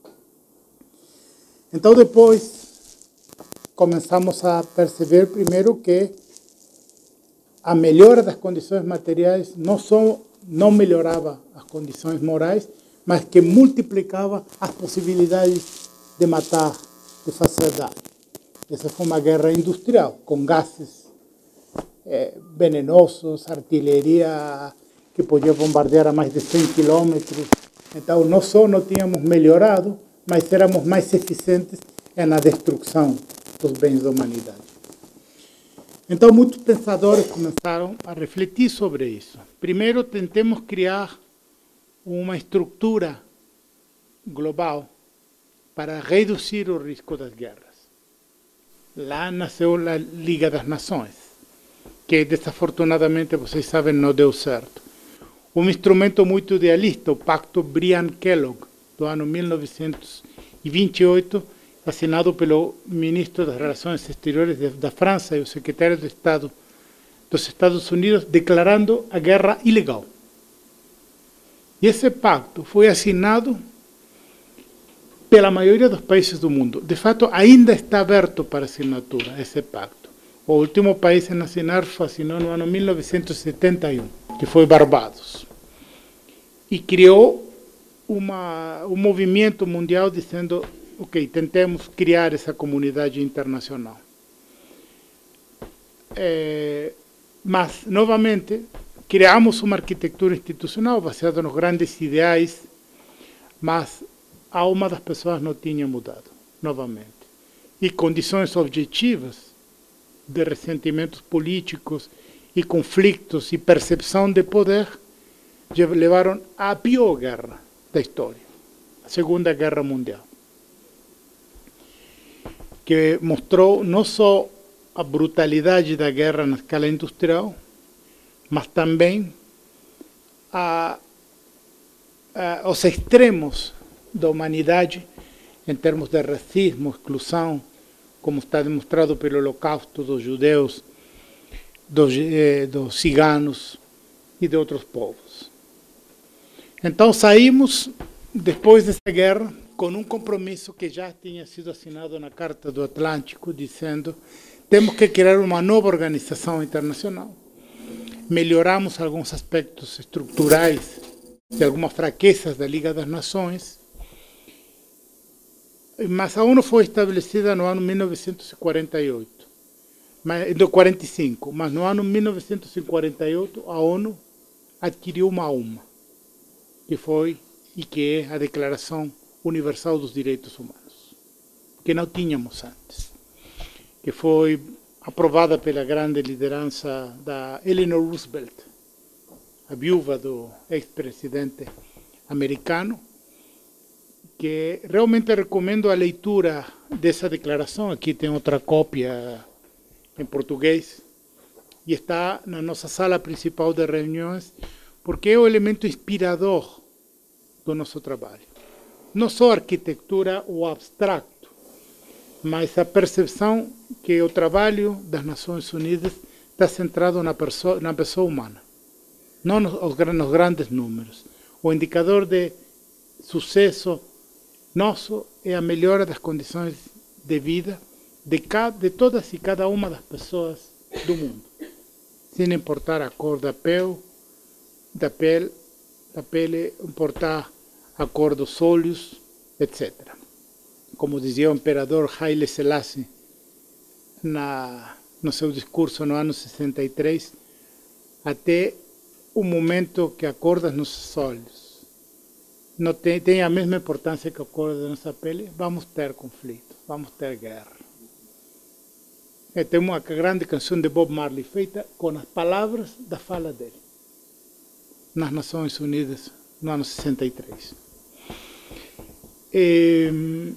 Então, depois, começamos a perceber, primeiro, que a melhora das condições materiais não só não melhorava as condições morais, mas que multiplicava as possibilidades de matar, de fazer dano. Essa foi uma guerra industrial, com gases eh, venenosos, artilharia que podia bombardear a mais de cem quilômetros. Então, não só não tínhamos melhorado, mas éramos mais eficientes na destruição dos bens da humanidade. Então, muitos pensadores começaram a refletir sobre isso. Primeiro, tentemos criar uma estrutura global para reduzir o risco das guerras. Lá nasceu a Liga das Nações, que desafortunadamente, vocês sabem, não deu certo. Um instrumento muito idealista, o Pacto Briand-Kellogg, do ano mil novecentos e vinte e oito, assinado pelo ministro das Relações Exteriores da França e o secretário de Estado dos Estados Unidos, declarando a guerra ilegal. E esse pacto foi assinado pela maioria dos países do mundo. De fato, ainda está aberto para assinatura esse pacto. O último país a assinar foi assinou no ano mil novecentos e setenta e um, que foi Barbados. E criou uma, um movimento mundial dizendo: ok, tentemos criar essa comunidade internacional. É, mas, novamente, criamos uma arquitetura institucional baseada nos grandes ideais, mas a alma das pessoas não tinha mudado, novamente. E condições objetivas de ressentimentos políticos e conflitos e percepção de poder levaram à pior guerra da história, a Segunda Guerra Mundial, que mostrou não só a brutalidade da guerra na escala industrial, mas também a, a, os extremos da humanidade em termos de racismo, exclusão, como está demonstrado pelo Holocausto dos judeus, dos, eh, dos ciganos e de outros povos. Então saímos, depois dessa guerra, com um compromisso que já tinha sido assinado na Carta do Atlântico, dizendo: temos que criar uma nova organização internacional. Melhoramos alguns aspectos estruturais de algumas fraquezas da Liga das Nações, mas a ONU foi estabelecida no ano mil novecentos e quarenta e oito, mas, no quarenta e cinco, mas no ano mil novecentos e quarenta e oito a ONU adquiriu uma alma, que foi e que é a Declaração Universal dos Direitos Humanos, que não tínhamos antes, que foi aprovada pela grande liderança da Eleanor Roosevelt, a viúva do ex-presidente americano, que realmente recomendo a leitura dessa declaração. Aqui tem outra cópia em português, e está na nossa sala principal de reuniões, porque é o elemento inspirador do nosso trabalho. Não só a arquitetura ou abstracto, mas a percepção que o trabalho das Nações Unidas está centrado na pessoa, na pessoa humana, não nos, nos grandes números. O indicador de sucesso nosso é a melhora das condições de vida de, cada, de todas e cada uma das pessoas do mundo, sem importar a cor da pele, da pele, da pele, importar a cor dos olhos, etcétera. Como dizia o imperador Haile Selassie na, no seu discurso no ano sessenta e três, até o momento que a cor dos nossos olhos não tem, tem a mesma importância que a cor da nossa pele, vamos ter conflito, vamos ter guerra. E tem uma grande canção de Bob Marley feita com as palavras da fala dele, nas Nações Unidas, no ano sessenta e três. E,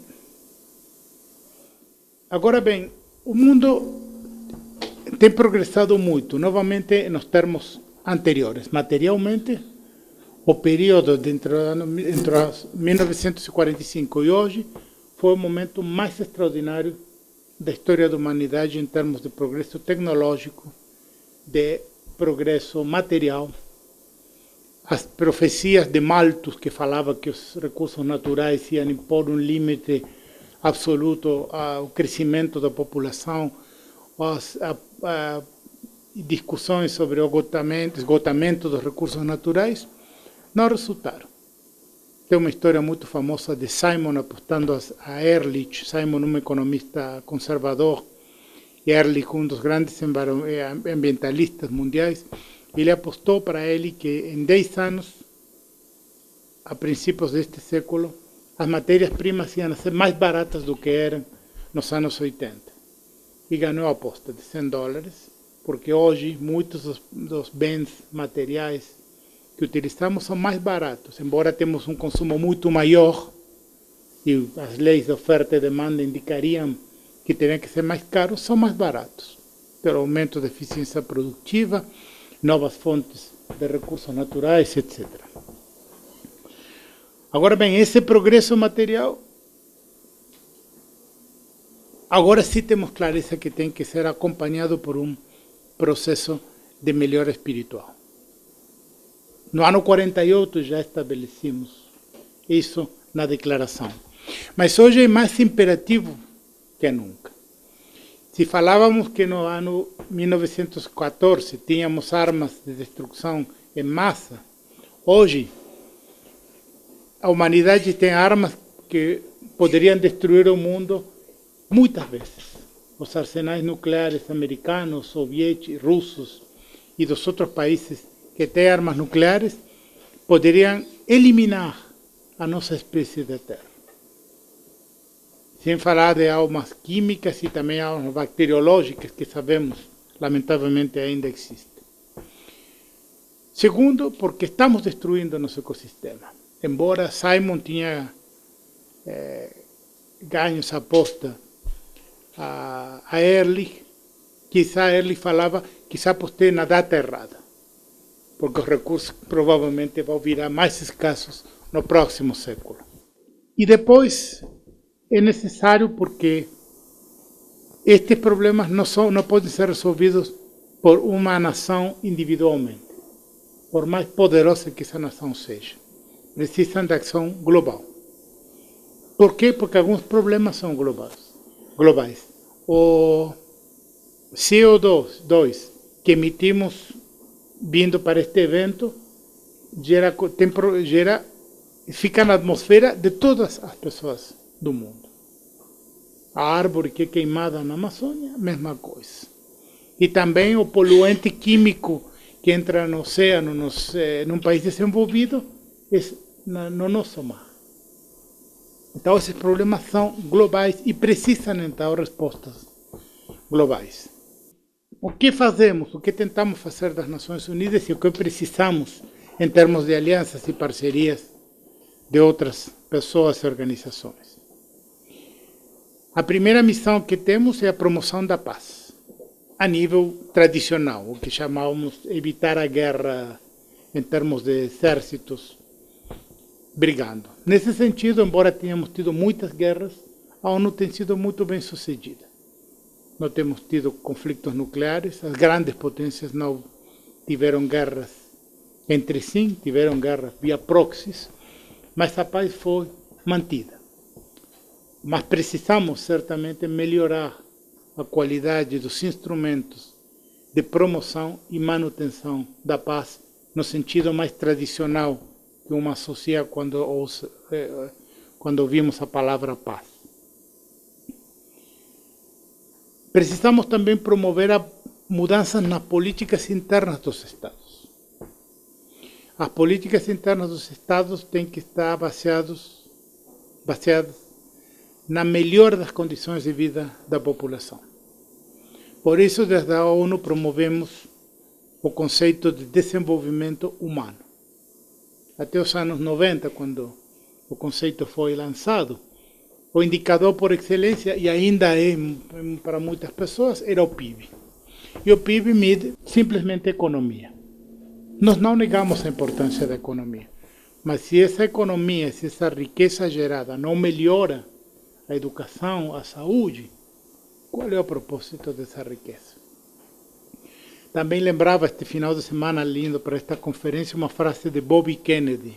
agora bem, o mundo tem progressado muito, novamente nos termos anteriores. Materialmente, o período de entre, entre mil novecentos e quarenta e cinco e hoje foi o momento mais extraordinário da história da humanidade em termos de progresso tecnológico, de progresso material. As profecias de Malthus, que falava que os recursos naturais iam impor um limite absoluto ao crescimento da população, as, a, a, e discussões sobre o esgotamento, esgotamento dos recursos naturais não resultaram. Tem uma história muito famosa de Simon apostando a Ehrlich, Simon um economista conservador, e Ehrlich um dos grandes ambientalistas mundiais. Ele apostou para ele que em dez anos, a princípios deste século, as matérias-primas iam ser mais baratas do que eram nos anos oitenta. E ganhou a aposta de cem dólares, porque hoje muitos dos, dos bens materiais que utilizamos são mais baratos, embora temos um consumo muito maior, e as leis de oferta e demanda indicariam que teriam que ser mais caros, são mais baratos, pelo aumento da eficiência produtiva, novas fontes de recursos naturais, etcétera. Agora bem, esse progresso material, agora sim temos clareza que tem que ser acompanhado por um processo de melhora espiritual. No ano quarenta e oito já estabelecemos isso na declaração. Mas hoje é mais imperativo que nunca. Se falávamos que no ano mil novecentos e quatorze tínhamos armas de destruição em massa, hoje a humanidade tem armas que poderiam destruir o mundo muitas vezes. Os arsenais nucleares americanos, soviéticos, russos e dos outros países que têm armas nucleares poderiam eliminar a nossa espécie da Terra. Sem falar de armas químicas e também armas bacteriológicas que sabemos, lamentavelmente, ainda existem. Segundo, porque estamos destruindo nosso ecossistema. Embora Simon tinha eh, ganho essa aposta a, a Ehrlich, quizá Ehrlich falava, quizá apostei na data errada, porque os recursos provavelmente vão virar mais escassos no próximo século. E depois é necessário porque estes problemas não, são, não podem ser resolvidos por uma nação individualmente, por mais poderosa que essa nação seja. Precisam de ação global. Por quê? Porque alguns problemas são globais. globais. O C O dois que emitimos vindo para este evento gera, tem, gera, fica na atmosfera de todas as pessoas do mundo. A árvore que é queimada na Amazônia, mesma coisa. E também o poluente químico que entra no oceano, nos, eh, num país desenvolvido, é no, no nosso mar. Então, esses problemas são globais e precisam, então, respostas globais. O que fazemos, o que tentamos fazer das Nações Unidas e o que precisamos em termos de alianças e parcerias de outras pessoas e organizações? A primeira missão que temos é a promoção da paz, a nível tradicional, o que chamamos evitar a guerra em termos de exércitos brigando. Nesse sentido, embora tenhamos tido muitas guerras, a ONU tem sido muito bem sucedida. Não temos tido conflitos nucleares, as grandes potências não tiveram guerras entre si, tiveram guerras via proxies, mas a paz foi mantida. Mas precisamos certamente melhorar a qualidade dos instrumentos de promoção e manutenção da paz no sentido mais tradicional que uma associa quando, ouça, eh, quando ouvimos a palavra paz. Precisamos também promover a mudanças nas políticas internas dos Estados. As políticas internas dos Estados têm que estar baseados, baseadas na melhora das condições de vida da população. Por isso, desde a ONU promovemos o conceito de desenvolvimento humano. Até os anos noventa, quando o conceito foi lançado, o indicador por excelência, e ainda é para muitas pessoas, era o P I B. E o P I B mide simplesmente a economia. Nós não negamos a importância da economia, mas se essa economia, se essa riqueza gerada não melhora a educação, a saúde, qual é o propósito dessa riqueza? Também lembrava este final de semana lindo para esta conferência uma frase de Bobby Kennedy.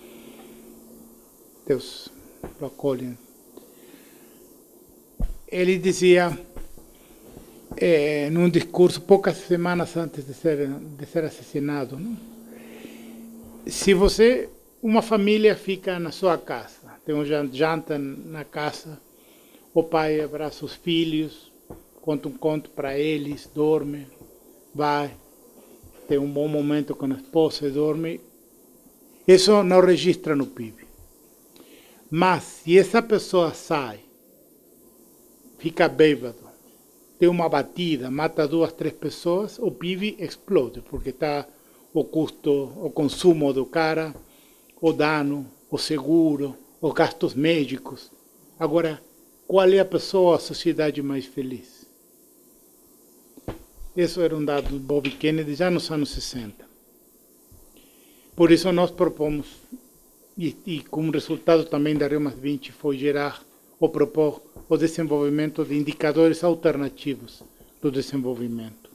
Deus lo acolhe. Ele dizia é, num discurso poucas semanas antes de ser, de ser assassinado, não? Se você, uma família fica na sua casa, tem uma janta na casa, o pai abraça os filhos, conta um conto para eles, dorme, vai, tem um bom momento com a esposa e dorme. Isso não registra no P I B. Mas, se essa pessoa sai, fica bêbado, tem uma batida, mata duas, três pessoas, o P I B explode, porque está o custo, o consumo do cara, o dano, o seguro, os gastos médicos. Agora, qual é a pessoa, a sociedade mais feliz? Isso era um dado do Bob Kennedy já nos anos sessenta. Por isso nós propomos, e, e como resultado também da Rio mais vinte, foi gerar ou propor o desenvolvimento de indicadores alternativos do desenvolvimento.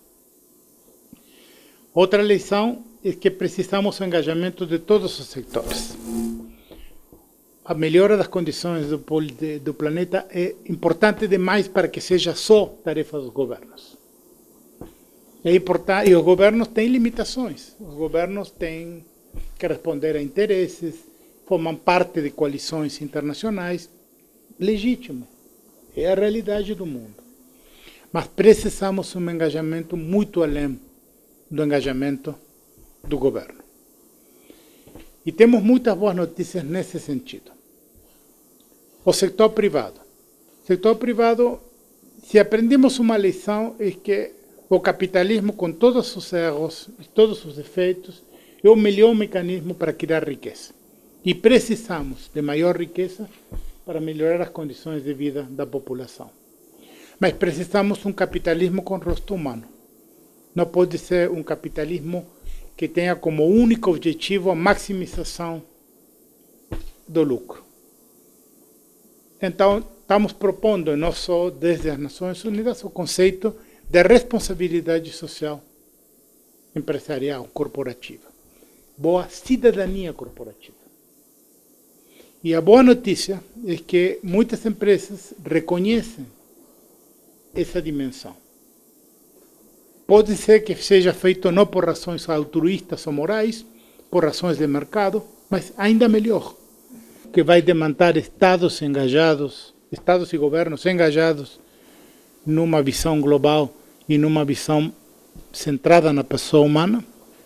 Outra lição é que precisamos do engajamento de todos os setores. A melhora das condições do, do planeta é importante demais para que seja só tarefa dos governos. É importante, e os governos têm limitações. Os governos têm que responder a interesses, formam parte de coalições internacionais, legítimo. É a realidade do mundo. Mas precisamos de um engajamento muito além do engajamento do governo. E temos muitas boas notícias nesse sentido. O setor privado. O setor privado, se aprendemos uma lição, é que o capitalismo, com todos os erros e todos os defeitos, é o melhor mecanismo para criar riqueza. E precisamos de maior riqueza para melhorar as condições de vida da população. Mas precisamos de um capitalismo com rosto humano. Não pode ser um capitalismo que tenha como único objetivo a maximização do lucro. Então, estamos propondo, não só desde as Nações Unidas, o conceito de responsabilidade social empresarial, corporativa. Boa cidadania corporativa. E a boa notícia é que muitas empresas reconhecem essa dimensão. Pode ser que seja feito não por razões altruístas ou morais, por razões de mercado, mas ainda melhor, que vai demandar estados engajados, estados e governos engajados numa visão global e numa visão centrada na pessoa humana.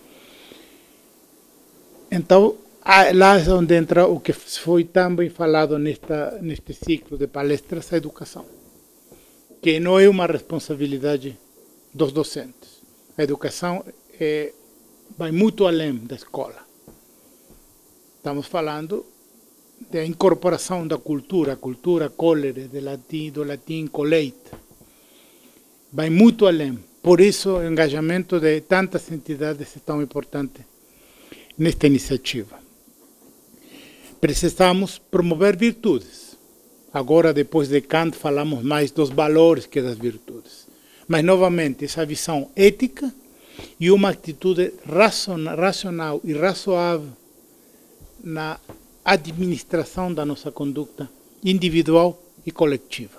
Então, lá é onde entra o que foi também falado nesta, neste ciclo de palestras, a educação, que não é uma responsabilidade dos docentes. A educação é, vai muito além da escola. Estamos falando da incorporação da cultura, a cultura colere, do latim, do latim colete. Vai muito além. Por isso, o engajamento de tantas entidades é tão importante nesta iniciativa. Precisamos promover virtudes. Agora, depois de Kant, falamos mais dos valores que das virtudes. Mas, novamente, essa visão ética e uma atitude racional e razoável na administração da nossa conduta individual e coletiva.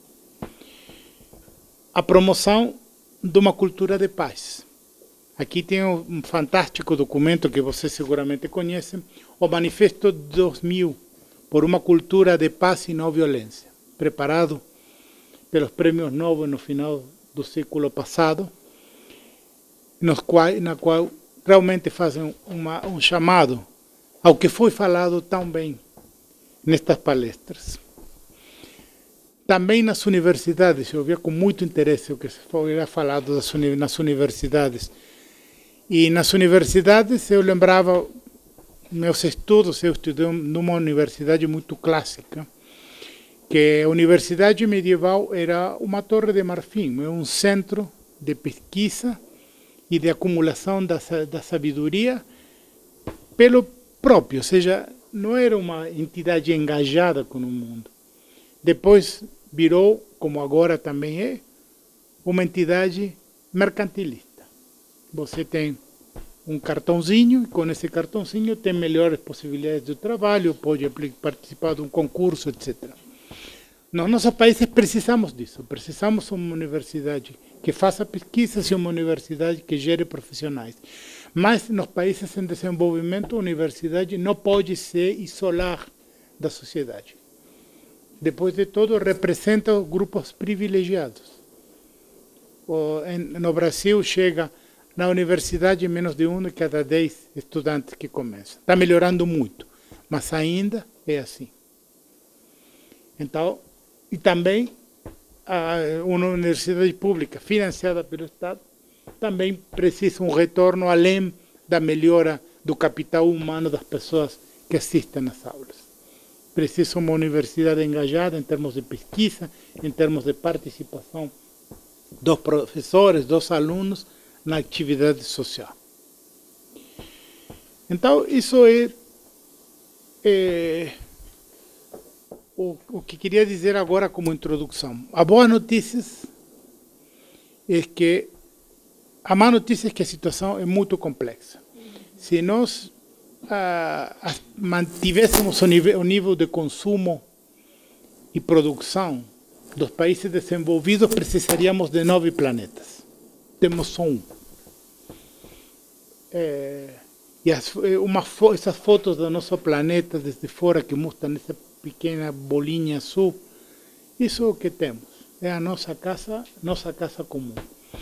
A promoção de uma cultura de paz. Aqui tem um fantástico documento que vocês seguramente conhecem, o Manifesto dois mil, por uma cultura de paz e não violência, preparado pelos prêmios Nobel no final do século passado, nos qual, na qual realmente fazem uma, um chamado ao que foi falado tão bem nestas palestras. Também nas universidades, eu via com muito interesse o que foi falado das, nas universidades. E nas universidades eu lembrava meus estudos, eu estudei numa universidade muito clássica, que a Universidade Medieval era uma torre de marfim, um centro de pesquisa e de acumulação da, da sabedoria pelo próprio, ou seja, não era uma entidade engajada com o mundo. Depois virou, como agora também é, uma entidade mercantilista. Você tem um cartãozinho, e com esse cartãozinho tem melhores possibilidades de trabalho, pode participar de um concurso, etcétera. Nos nossos países precisamos disso, precisamos de uma universidade que faça pesquisas e uma universidade que gere profissionais. Mas nos países em desenvolvimento, a universidade não pode se isolar da sociedade. Depois de tudo, representa grupos privilegiados. No Brasil, chega na universidade menos de um de cada dez estudantes que começam. Está melhorando muito, mas ainda é assim. Então, e também uma universidade pública financiada pelo Estado também precisa um retorno além da melhora do capital humano das pessoas que assistem às aulas. Precisa uma universidade engajada em termos de pesquisa, em termos de participação dos professores, dos alunos na atividade social. Então, isso é, é o, o que queria dizer agora como introdução. A boa notícia é que, a má notícia é que a situação é muito complexa. Se nós ah, mantivéssemos o nível, o nível de consumo e produção dos países desenvolvidos, precisaríamos de nove planetas. Temos só um. É, e as, uma, essas fotos do nosso planeta desde fora, que mostram essa pequena bolinha azul, isso é o que temos. É a nossa casa, nossa casa comum.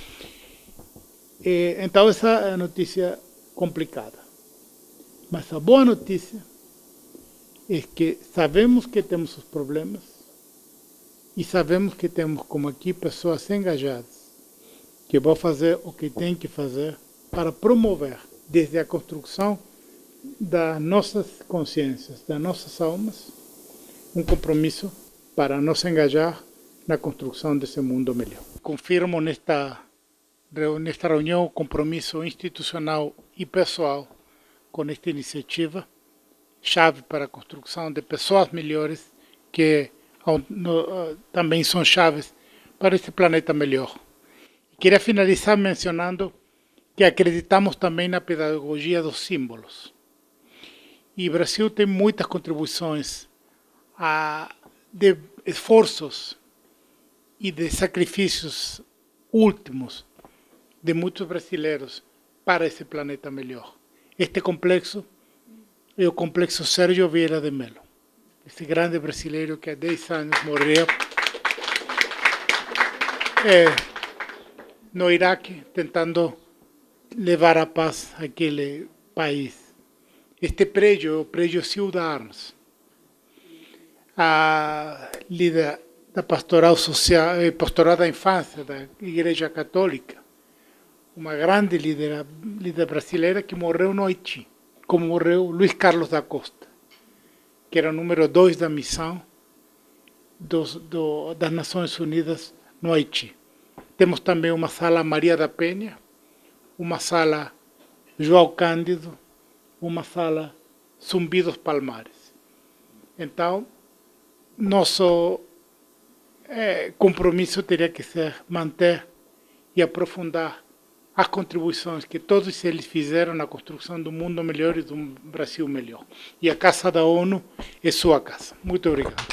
É, então, essa é a notícia complicada. Mas a boa notícia é que sabemos que temos os problemas e sabemos que temos, como aqui, pessoas engajadas que vão fazer o que tem que fazer para promover, desde a construção das nossas consciências, das nossas almas, um compromisso para nos engajar na construção desse mundo melhor. Confirmo nesta, nesta reunião o compromisso institucional e pessoal com esta iniciativa, chave para a construção de pessoas melhores, que também são chaves para este planeta melhor. Queria finalizar mencionando que acreditamos também na pedagogia dos símbolos. E o Brasil tem muitas contribuições a, de esforços e de sacrifícios últimos de muitos brasileiros para esse planeta melhor. Este complexo é o complexo Sérgio Vieira de Mello, esse grande brasileiro que há dez anos morreu é, no Iraque, tentando levar a paz àquele país. Este prédio é o prédio Ciudad Armas. A líder da pastoral social, pastoral da infância da Igreja Católica, uma grande líder, líder brasileira que morreu no Haiti, como morreu Luiz Carlos da Costa, que era o número dois da missão dos, do, das Nações Unidas no Haiti. Temos também uma sala Maria da Penha, uma sala João Cândido, uma sala Zumbi dos Palmares. Então, nosso é, compromisso teria que ser manter e aprofundar as contribuições que todos eles fizeram na construção do mundo melhor e do Brasil melhor. E a Casa da ONU é sua casa. Muito obrigado.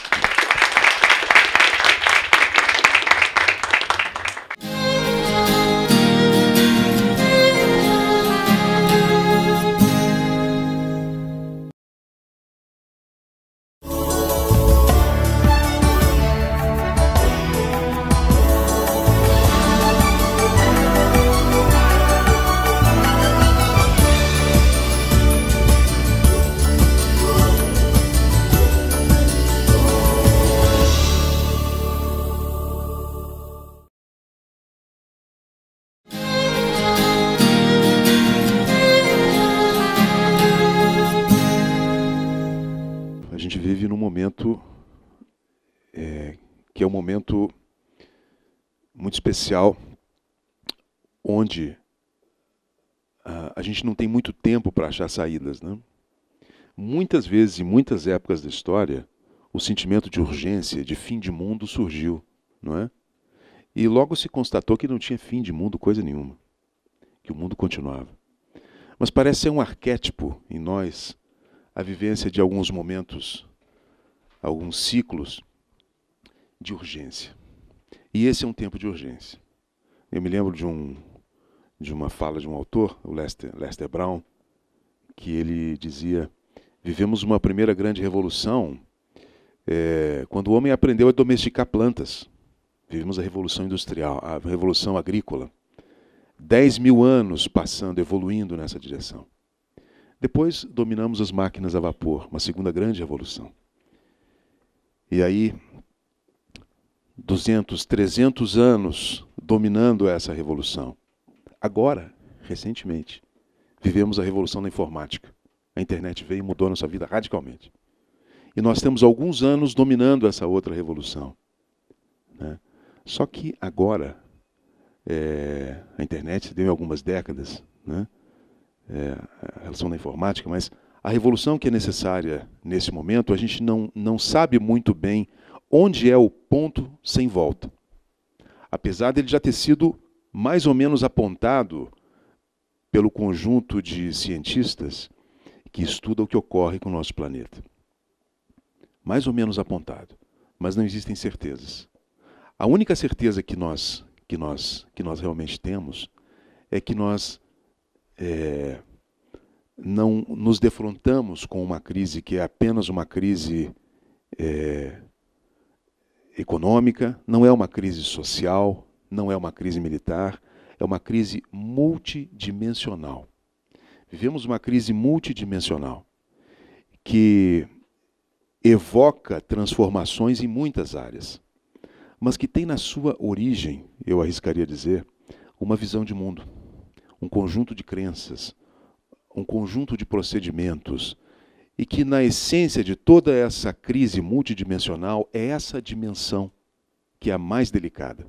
É, que é um momento muito especial, onde a, a gente não tem muito tempo para achar saídas, né? Muitas vezes, em muitas épocas da história, o sentimento de urgência, de fim de mundo surgiu, não é? E logo se constatou que não tinha fim de mundo coisa nenhuma, que o mundo continuava. Mas parece ser um arquétipo em nós a vivência de alguns momentos, alguns ciclos de urgência. E esse é um tempo de urgência. eu me lembro de, um, de uma fala de um autor, o Lester, Lester Brown, que ele dizia: vivemos uma primeira grande revolução é, quando o homem aprendeu a domesticar plantas. Vivemos a revolução industrial, a revolução agrícola. Dez mil anos passando, evoluindo nessa direção. Depois dominamos as máquinas a vapor, uma segunda grande revolução. E aí, duzentos, trezentos anos dominando essa revolução. Agora, recentemente, vivemos a revolução da informática. A internet veio e mudou nossa vida radicalmente. E nós temos alguns anos dominando essa outra revolução, né? Só que agora, é, a internet deu em algumas décadas, né? É, a relação da informática, mas a revolução que é necessária nesse momento, a gente não, não sabe muito bem onde é o ponto sem volta. Apesar dele já ter sido mais ou menos apontado pelo conjunto de cientistas que estuda o que ocorre com o nosso planeta. Mais ou menos apontado, mas não existem certezas. A única certeza que nós, que nós, que nós realmente temos é que nós é, não nos defrontamos com uma crise que é apenas uma crise é, econômica, não é uma crise social, não é uma crise militar, é uma crise multidimensional. Vivemos uma crise multidimensional que evoca transformações em muitas áreas, mas que tem na sua origem, eu arriscaria dizer, uma visão de mundo, um conjunto de crenças, um conjunto de procedimentos, e que na essência de toda essa crise multidimensional é essa dimensão que é a mais delicada.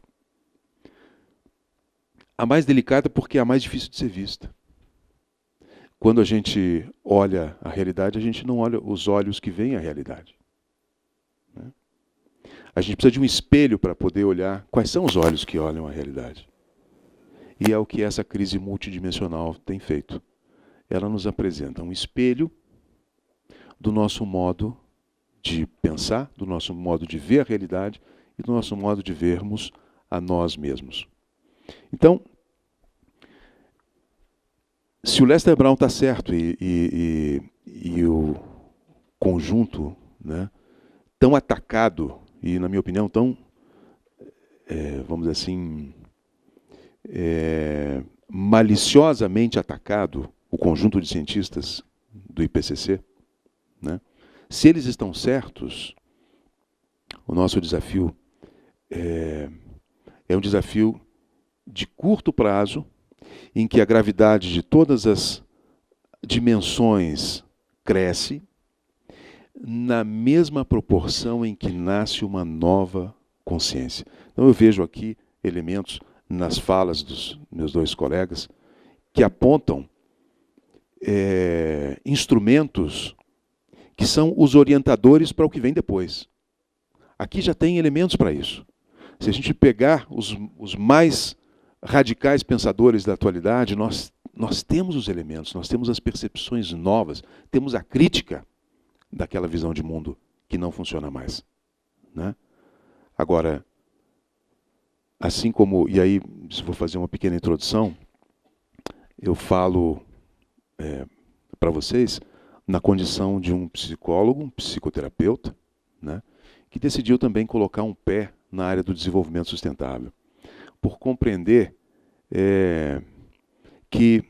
A mais delicada porque é a mais difícil de ser vista. Quando a gente olha a realidade, a gente não olha os olhos que veem a realidade. A gente precisa de um espelho para poder olhar quais são os olhos que olham a realidade. E é o que essa crise multidimensional tem feito. Ela nos apresenta um espelho do nosso modo de pensar, do nosso modo de ver a realidade e do nosso modo de vermos a nós mesmos. Então, se o Lester Brown está certo e, e, e, e o conjunto, né, tão atacado e, na minha opinião, tão, é, vamos dizer assim, é, maliciosamente atacado, o conjunto de cientistas do I P C C, né? Se eles estão certos, o nosso desafio é, é um desafio de curto prazo, em que a gravidade de todas as dimensões cresce, na mesma proporção em que nasce uma nova consciência. Então eu vejo aqui elementos nas falas dos meus dois colegas que apontam é, instrumentos que são os orientadores para o que vem depois. Aqui já tem elementos para isso. Se a gente pegar os, os mais radicais pensadores da atualidade, nós, nós temos os elementos, nós temos as percepções novas, temos a crítica daquela visão de mundo que não funciona mais, né? Agora, assim como, e aí, se vou fazer uma pequena introdução, eu falo é, para vocês na condição de um psicólogo, um psicoterapeuta, né, que decidiu também colocar um pé na área do desenvolvimento sustentável, por compreender é, que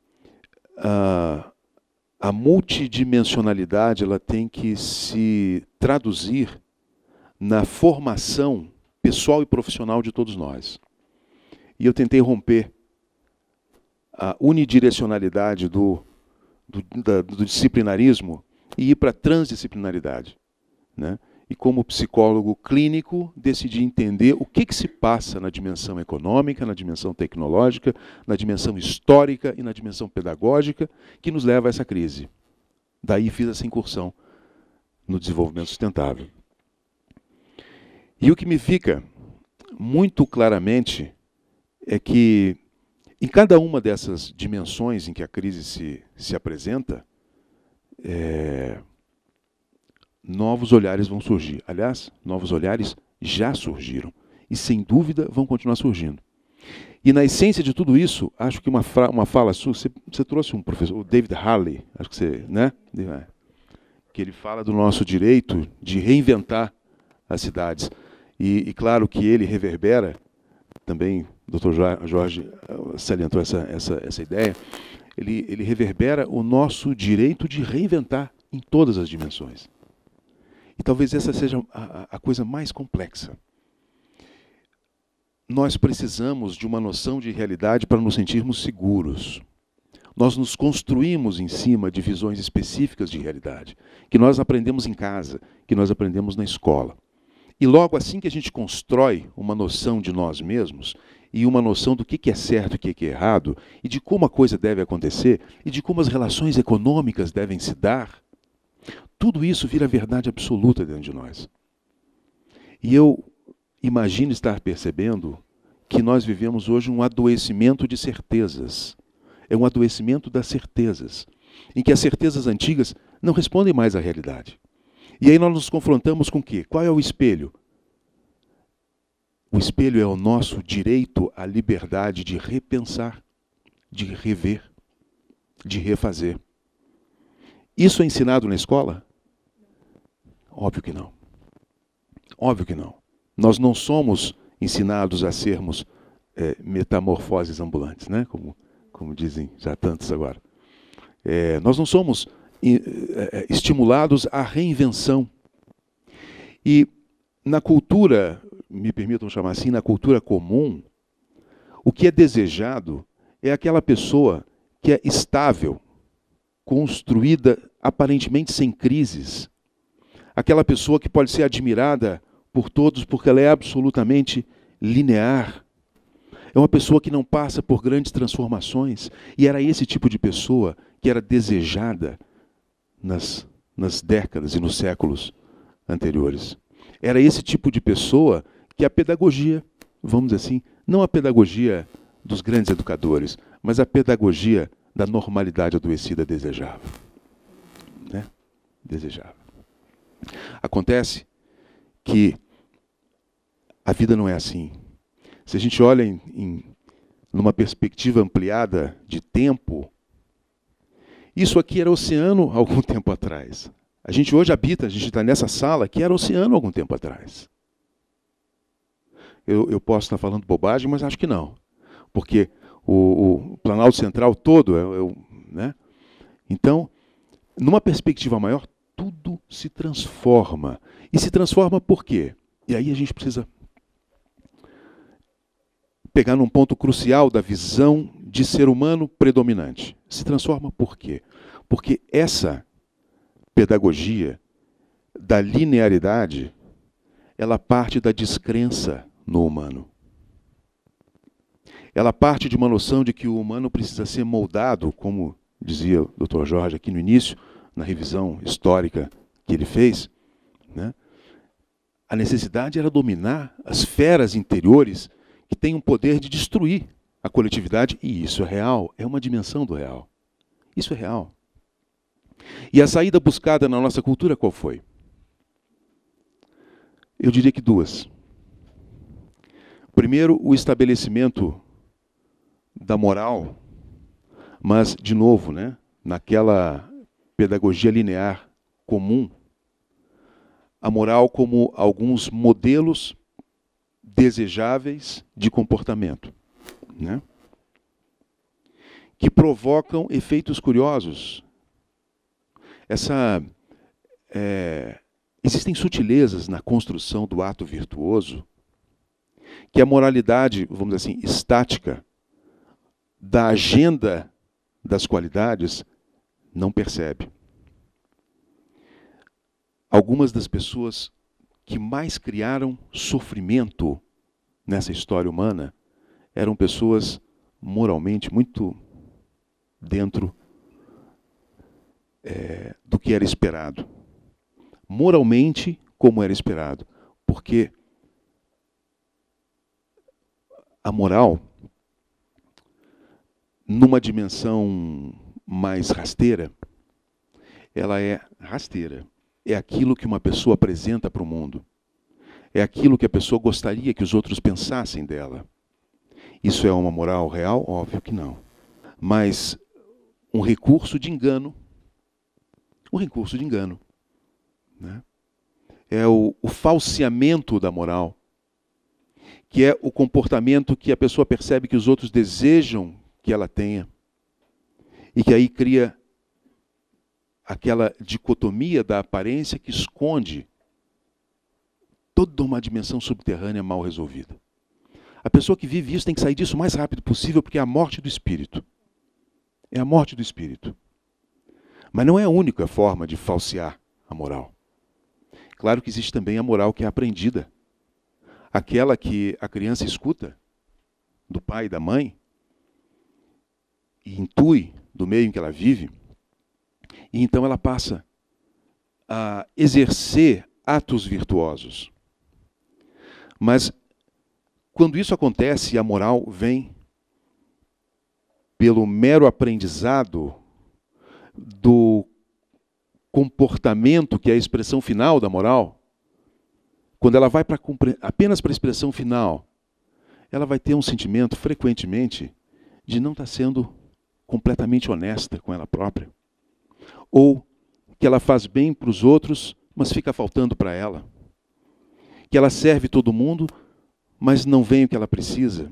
a A multidimensionalidade ela tem que se traduzir na formação pessoal e profissional de todos nós. E eu tentei romper a unidirecionalidade do, do, da, do disciplinarismo e ir para a transdisciplinaridade, né? E como psicólogo clínico, decidi entender o que, que se passa na dimensão econômica, na dimensão tecnológica, na dimensão histórica e na dimensão pedagógica que nos leva a essa crise. Daí fiz essa incursão no desenvolvimento sustentável. E o que me fica muito claramente é que em cada uma dessas dimensões em que a crise se, se apresenta, é, novos olhares vão surgir. Aliás, novos olhares já surgiram. E, sem dúvida, vão continuar surgindo. E na essência de tudo isso, acho que uma, uma fala sua, você, você trouxe um professor, o David Harley, acho que você, né? Que ele fala do nosso direito de reinventar as cidades. E, e claro que ele reverbera, também o doutor Jorge salientou essa, essa, essa ideia, ele, ele reverbera o nosso direito de reinventar em todas as dimensões. E talvez essa seja a, a coisa mais complexa. Nós precisamos de uma noção de realidade para nos sentirmos seguros. Nós nos construímos em cima de visões específicas de realidade, que nós aprendemos em casa, que nós aprendemos na escola. E logo assim que a gente constrói uma noção de nós mesmos, e uma noção do que é certo e o que é errado, e de como a coisa deve acontecer, e de como as relações econômicas devem se dar, tudo isso vira verdade absoluta dentro de nós. E eu imagino estar percebendo que nós vivemos hoje um adoecimento de certezas. É um adoecimento das certezas, em que as certezas antigas não respondem mais à realidade. E aí nós nos confrontamos com o quê? Qual é o espelho? O espelho é o nosso direito à liberdade de repensar, de rever, de refazer. Isso é ensinado na escola? Óbvio que não. Óbvio que não. Nós não somos ensinados a sermos é, metamorfoses ambulantes, né? como, como dizem já tantos agora. É, nós não somos é, estimulados à reinvenção. E na cultura, me permitam chamar assim, na cultura comum, o que é desejado é aquela pessoa que é estável, construída aparentemente sem crises. Aquela pessoa que pode ser admirada por todos porque ela é absolutamente linear. É uma pessoa que não passa por grandes transformações. E era esse tipo de pessoa que era desejada nas, nas décadas e nos séculos anteriores. Era esse tipo de pessoa que a pedagogia, vamos dizer assim, não a pedagogia dos grandes educadores, mas a pedagogia da normalidade adoecida desejava. Né? Desejava. Acontece que a vida não é assim. Se a gente olha em, em numa perspectiva ampliada de tempo, isso aqui era oceano há algum tempo atrás. A gente hoje habita, a gente está nessa sala que era oceano há algum tempo atrás. Eu, eu posso estar falando bobagem, mas acho que não. Porque o, o Planalto Central todo, é, é, né? Então, numa perspectiva maior, tudo se transforma. E se transforma por quê? E aí a gente precisa pegar num ponto crucial da visão de ser humano predominante. Se transforma por quê? Porque essa pedagogia da linearidade, ela parte da descrença no humano. Ela parte de uma noção de que o humano precisa ser moldado, como dizia o doutor Jorge aqui no início, na revisão histórica que ele fez, né? A necessidade era dominar as feras interiores que têm o poder de destruir a coletividade, e isso é real, é uma dimensão do real. Isso é real. E a saída buscada na nossa cultura qual foi? Eu diria que duas. Primeiro, o estabelecimento da moral, mas, de novo, né, naquela pedagogia linear comum, a moral como alguns modelos desejáveis de comportamento, né, que provocam efeitos curiosos. Essa, é, existem sutilezas na construção do ato virtuoso que a moralidade, vamos dizer assim, estática da agenda das qualidades não percebe. Algumas das pessoas que mais criaram sofrimento nessa história humana eram pessoas moralmente muito dentro é, do que era esperado. Moralmente, como era esperado. Porque a moral, numa dimensão mais rasteira, ela é rasteira. É aquilo que uma pessoa apresenta para o mundo. É aquilo que a pessoa gostaria que os outros pensassem dela. Isso é uma moral real? Óbvio que não. Mas um recurso de engano. Um recurso de engano. Né? É o, o falseamento da moral, que é o comportamento que a pessoa percebe que os outros desejam que ela tenha, e que aí cria aquela dicotomia da aparência que esconde toda uma dimensão subterrânea mal resolvida. A pessoa que vive isso tem que sair disso o mais rápido possível, porque é a morte do espírito. É a morte do espírito. Mas não é a única forma de falsear a moral. Claro que existe também a moral que é aprendida. Aquela que a criança escuta do pai e da mãe e intui do meio em que ela vive, e então ela passa a exercer atos virtuosos. Mas quando isso acontece e a moral vem pelo mero aprendizado do comportamento, que é a expressão final da moral, quando ela vai pra, apenas para a expressão final, ela vai ter um sentimento, frequentemente, de não estar sendo completamente honesta com ela própria. Ou que ela faz bem para os outros, mas fica faltando para ela. Que ela serve todo mundo, mas não vem o que ela precisa.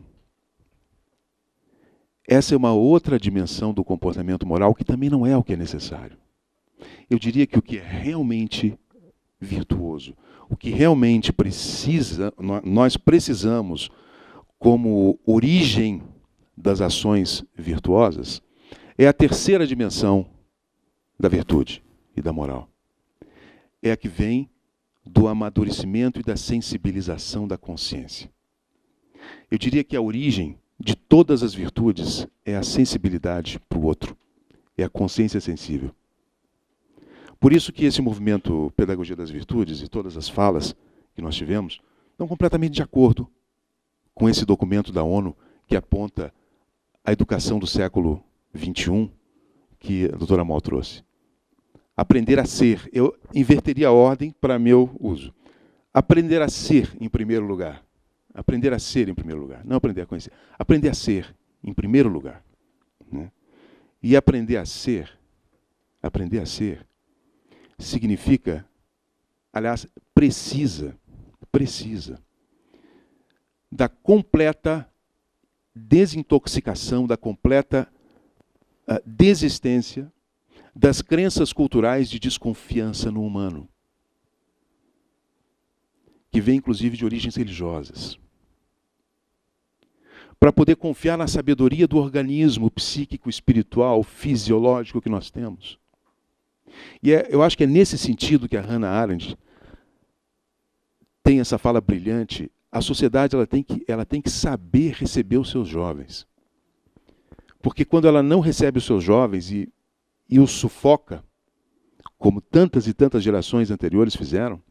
Essa é uma outra dimensão do comportamento moral que também não é o que é necessário. Eu diria que o que é realmente virtuoso, o que realmente precisa, nós precisamos como origem das ações virtuosas, é a terceira dimensão da virtude e da moral. É a que vem do amadurecimento e da sensibilização da consciência. Eu diria que a origem de todas as virtudes é a sensibilidade para o outro, é a consciência sensível. Por isso que esse movimento Pedagogia das Virtudes e todas as falas que nós tivemos estão completamente de acordo com esse documento da ONU que aponta a educação do século vinte e um que a doutora Mal trouxe. Aprender a ser. Eu inverteria a ordem para meu uso. Aprender a ser em primeiro lugar. Aprender a ser em primeiro lugar. Não aprender a conhecer. Aprender a ser em primeiro lugar. Né? E aprender a ser, aprender a ser, significa, aliás, precisa, precisa da completa desintoxicação, da completa uh, desistência das crenças culturais de desconfiança no humano, que vem inclusive de origens religiosas, para poder confiar na sabedoria do organismo psíquico, espiritual, fisiológico que nós temos. E é, eu acho que é nesse sentido que a Hannah Arendt tem essa fala brilhante. A sociedade ela tem que, ela tem que saber receber os seus jovens. Porque quando ela não recebe os seus jovens e, e os sufoca, como tantas e tantas gerações anteriores fizeram,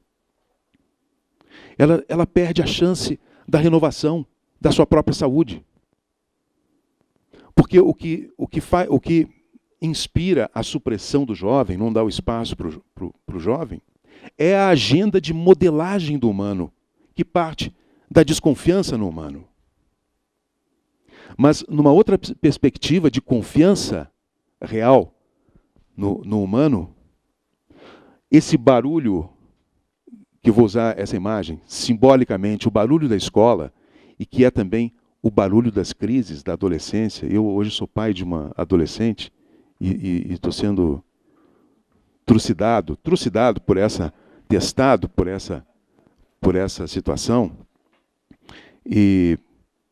ela, ela perde a chance da renovação da sua própria saúde. Porque o que, o que, fa, o que inspira a supressão do jovem, não dá o espaço para o jovem, é a agenda de modelagem do humano, que parte da desconfiança no humano. Mas, numa outra perspectiva de confiança real no, no humano, esse barulho, que eu vou usar essa imagem, simbolicamente, o barulho da escola, e que é também o barulho das crises da adolescência. Eu hoje sou pai de uma adolescente, e estou sendo trucidado, trucidado por essa, testado por essa, por essa situação. E,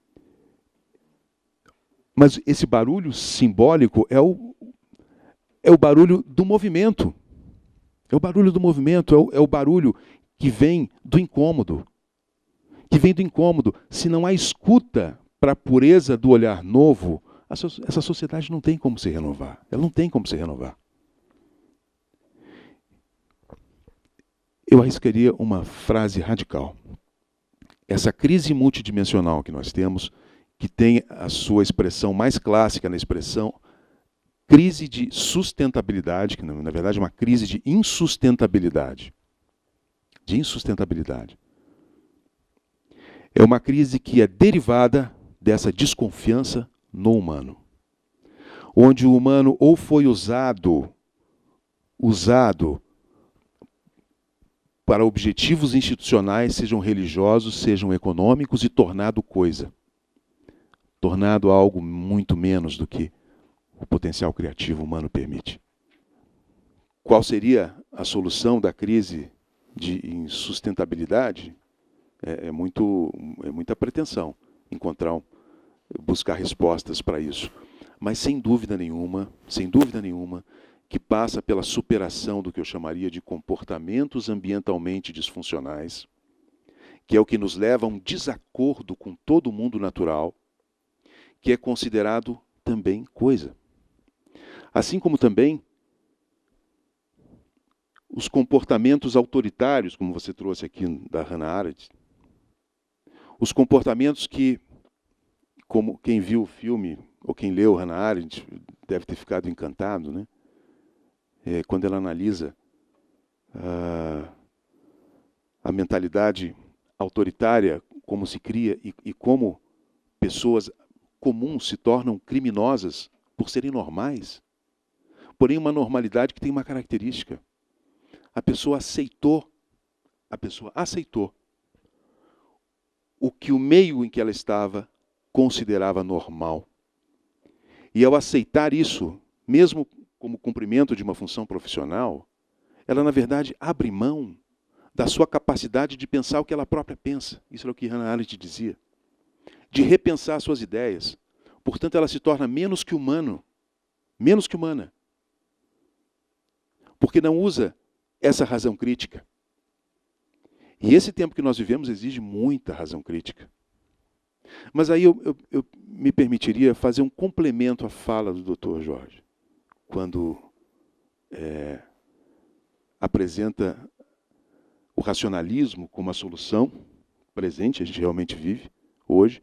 mas esse barulho simbólico é o, é o barulho do movimento. É o barulho do movimento, é o, é o barulho que vem do incômodo. Que vem do incômodo. Se não há escuta para a pureza do olhar novo, essa sociedade não tem como se renovar. Ela não tem como se renovar. Eu arriscaria uma frase radical. Essa crise multidimensional que nós temos, que tem a sua expressão mais clássica na expressão crise de sustentabilidade, que na verdade é uma crise de insustentabilidade. De insustentabilidade. É uma crise que é derivada dessa desconfiança no humano. Onde o humano ou foi usado, usado para objetivos institucionais, sejam religiosos, sejam econômicos, e tornado coisa. Tornado algo muito menos do que o potencial criativo humano permite. Qual seria a solução da crise de insustentabilidade? É, é, muito, é muita pretensão encontrar, um, buscar respostas para isso. Mas sem dúvida nenhuma, sem dúvida nenhuma, que passa pela superação do que eu chamaria de comportamentos ambientalmente disfuncionais, que é o que nos leva a um desacordo com todo o mundo natural, que é considerado também coisa. Assim como também os comportamentos autoritários, como você trouxe aqui da Hannah Arendt, os comportamentos que, como quem viu o filme, ou quem leu Hannah Arendt, deve ter ficado encantado, né? É, quando ela analisa a, a mentalidade autoritária, como se cria e, e como pessoas comuns se tornam criminosas por serem normais. Porém, uma normalidade que tem uma característica. A pessoa aceitou, a pessoa aceitou o que o meio em que ela estava considerava normal. E ao aceitar isso, mesmo como cumprimento de uma função profissional, ela, na verdade, abre mão da sua capacidade de pensar o que ela própria pensa. Isso é o que Hannah Arendt dizia. De repensar suas ideias. Portanto, ela se torna menos que humano. Menos que humana. Porque não usa essa razão crítica. E esse tempo que nós vivemos exige muita razão crítica. Mas aí eu, eu, eu me permitiria fazer um complemento à fala do doutor Jorge, quando é, apresenta o racionalismo como a solução presente, a gente realmente vive hoje.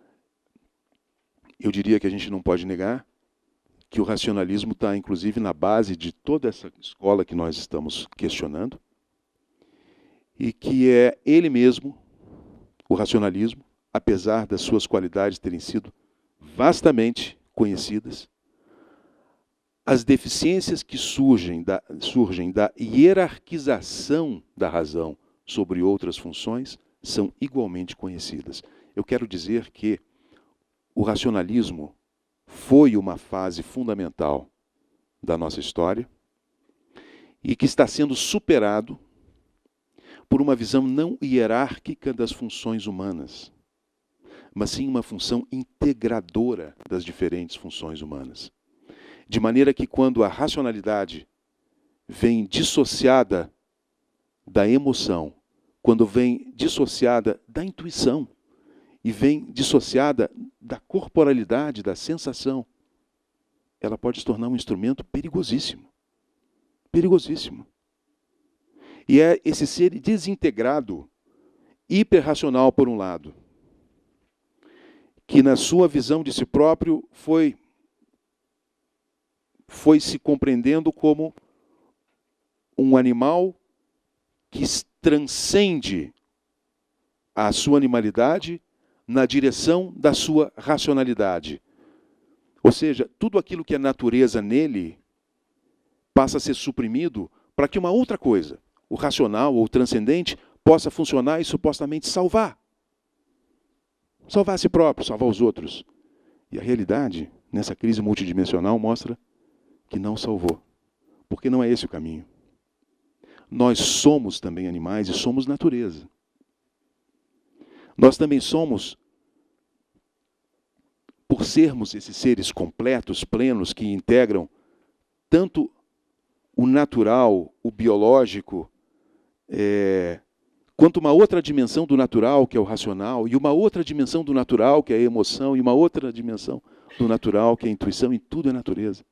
Eu diria que a gente não pode negar que o racionalismo está, inclusive, na base de toda essa escola que nós estamos questionando, e que é ele mesmo, o racionalismo, apesar das suas qualidades terem sido vastamente conhecidas, as deficiências que surgem da, surgem da hierarquização da razão sobre outras funções são igualmente conhecidas. Eu quero dizer que o racionalismo foi uma fase fundamental da nossa história e que está sendo superado por uma visão não hierárquica das funções humanas, mas sim uma função integradora das diferentes funções humanas. De maneira que quando a racionalidade vem dissociada da emoção, quando vem dissociada da intuição, e vem dissociada da corporalidade, da sensação, ela pode se tornar um instrumento perigosíssimo. Perigosíssimo. E é esse ser desintegrado, hiperracional por um lado, que na sua visão de si próprio foi, foi se compreendendo como um animal que transcende a sua animalidade na direção da sua racionalidade. Ou seja, tudo aquilo que é natureza nele passa a ser suprimido para que uma outra coisa, o racional ou o transcendente, possa funcionar e supostamente salvar. Salvar a si próprio, salvar os outros. E a realidade, nessa crise multidimensional, mostra que não salvou. Porque não é esse o caminho. Nós somos também animais e somos natureza. Nós também somos, por sermos esses seres completos, plenos, que integram tanto o natural, o biológico, é, quanto uma outra dimensão do natural, que é o racional, e uma outra dimensão do natural, que é a emoção, e uma outra dimensão do natural, que é a intuição, e tudo é natureza.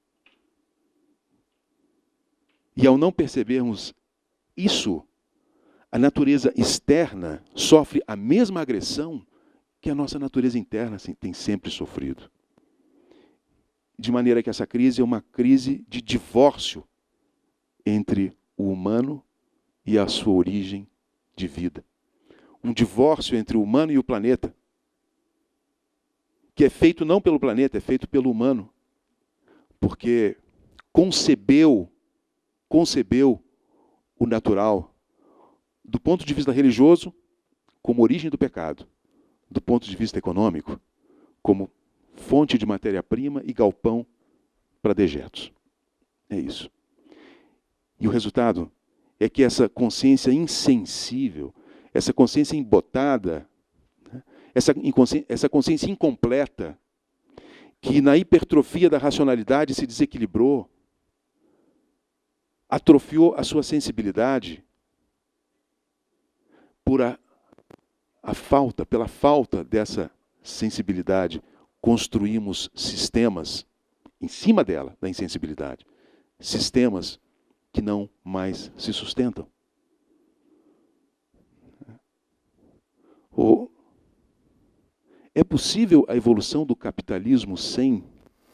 E ao não percebermos isso, a natureza externa sofre a mesma agressão que a nossa natureza interna tem sempre sofrido. De maneira que essa crise é uma crise de divórcio entre o humano e a sua origem de vida. Um divórcio entre o humano e o planeta. que é feito não pelo planeta, é feito pelo humano, porque concebeu, concebeu o natural do ponto de vista religioso como origem do pecado, do ponto de vista econômico como fonte de matéria-prima e galpão para dejetos. É isso. E o resultado é que essa consciência insensível, essa consciência embotada, né, essa, essa consciência incompleta, que na hipertrofia da racionalidade se desequilibrou, atrofiou a sua sensibilidade por a, a falta, pela falta dessa sensibilidade, construímos sistemas em cima dela, da insensibilidade, sistemas que não mais se sustentam. Ou é possível a evolução do capitalismo sem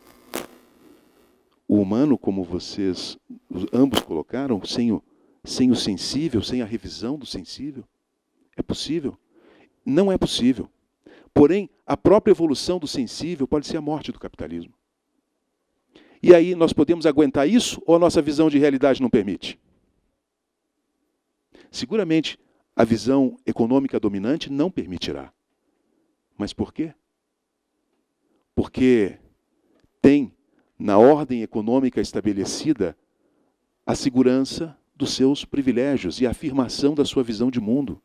o humano, como vocês ambos colocaram, sem o, sem o sensível, sem a revisão do sensível? É possível? Não é possível. Porém, a própria evolução do sensível pode ser a morte do capitalismo. E aí nós podemos aguentar isso ou a nossa visão de realidade não permite? Seguramente, a visão econômica dominante não permitirá. Mas por quê? Porque tem na ordem econômica estabelecida a segurança dos seus privilégios e a afirmação da sua visão de mundo.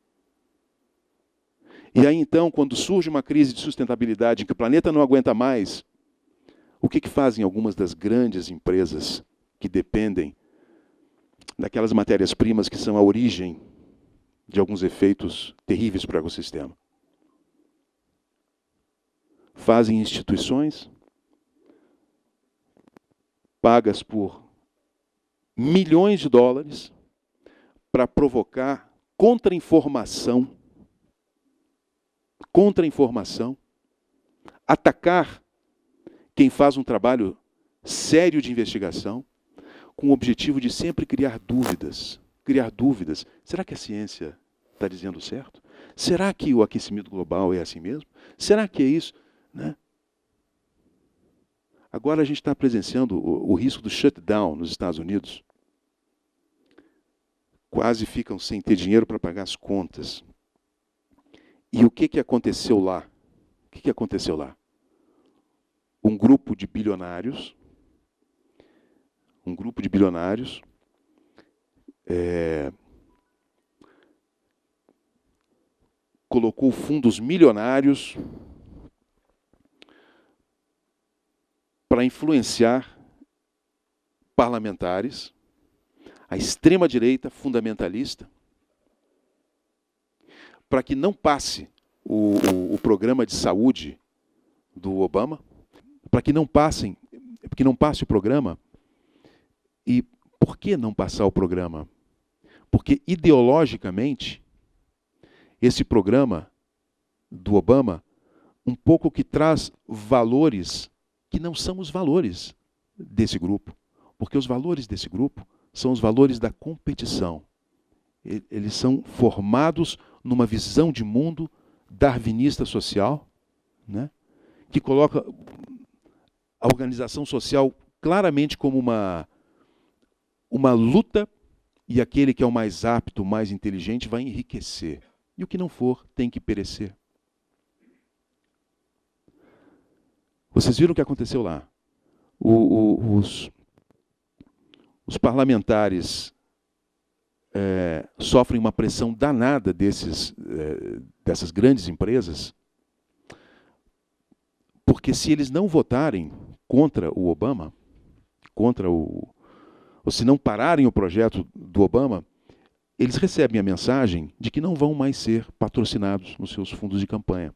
E aí então, quando surge uma crise de sustentabilidade em que o planeta não aguenta mais, o que, que fazem algumas das grandes empresas que dependem daquelas matérias-primas que são a origem de alguns efeitos terríveis para o ecossistema? Fazem instituições pagas por milhões de dólares para provocar contra-informação, contra-informação, atacar quem faz um trabalho sério de investigação, com o objetivo de sempre criar dúvidas. Criar dúvidas. Será que a ciência está dizendo certo? Será que o aquecimento global é assim mesmo? Será que é isso? Né? Agora a gente está presenciando o, o risco do shutdown nos Estados Unidos. Quase ficam sem ter dinheiro para pagar as contas. E o que, que aconteceu lá? O que, que aconteceu lá? Um grupo de bilionários, um grupo de bilionários, é, colocou fundos milionários para influenciar parlamentares, a extrema-direita fundamentalista, para que não passe o, o, o programa de saúde do Obama, para que não passem, que não passe o programa. E por que não passar o programa? Porque ideologicamente esse programa do Obama um pouco que traz valores que não são os valores desse grupo, porque os valores desse grupo são os valores da competição. Eles são formados numa visão de mundo darwinista social, né, que coloca a organização social claramente como uma, uma luta, e aquele que é o mais apto, o mais inteligente, vai enriquecer. E o que não for, tem que perecer. Vocês viram o que aconteceu lá? O, o, os, os parlamentares é, sofrem uma pressão danada desses, é, dessas grandes empresas, porque se eles não votarem contra o Obama, contra o, ou se não pararem o projeto do Obama, eles recebem a mensagem de que não vão mais ser patrocinados nos seus fundos de campanha.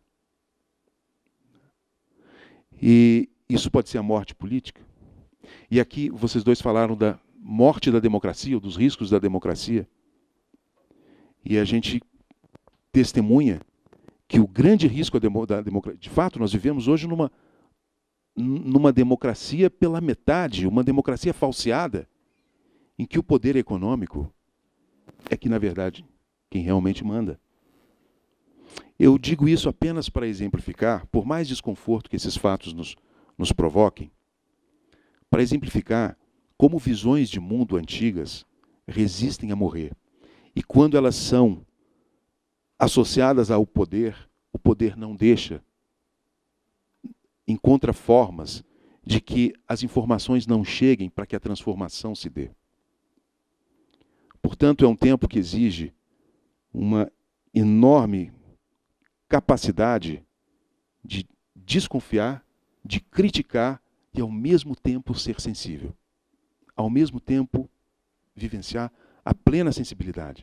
E isso pode ser a morte política. E aqui vocês dois falaram da morte da democracia, ou dos riscos da democracia. E a gente testemunha que o grande risco da democracia... De fato, nós vivemos hoje numa, numa democracia pela metade, uma democracia falseada, em que o poder econômico é que, na verdade, quem realmente manda. Eu digo isso apenas para exemplificar, por mais desconforto que esses fatos nos, nos provoquem, para exemplificar como visões de mundo antigas resistem a morrer. E quando elas são associadas ao poder, o poder não deixa, encontra formas de que as informações não cheguem para que a transformação se dê. Portanto, é um tempo que exige uma enorme capacidade de desconfiar, de criticar e, ao mesmo tempo, ser sensível. Ao mesmo tempo, vivenciar a plena sensibilidade.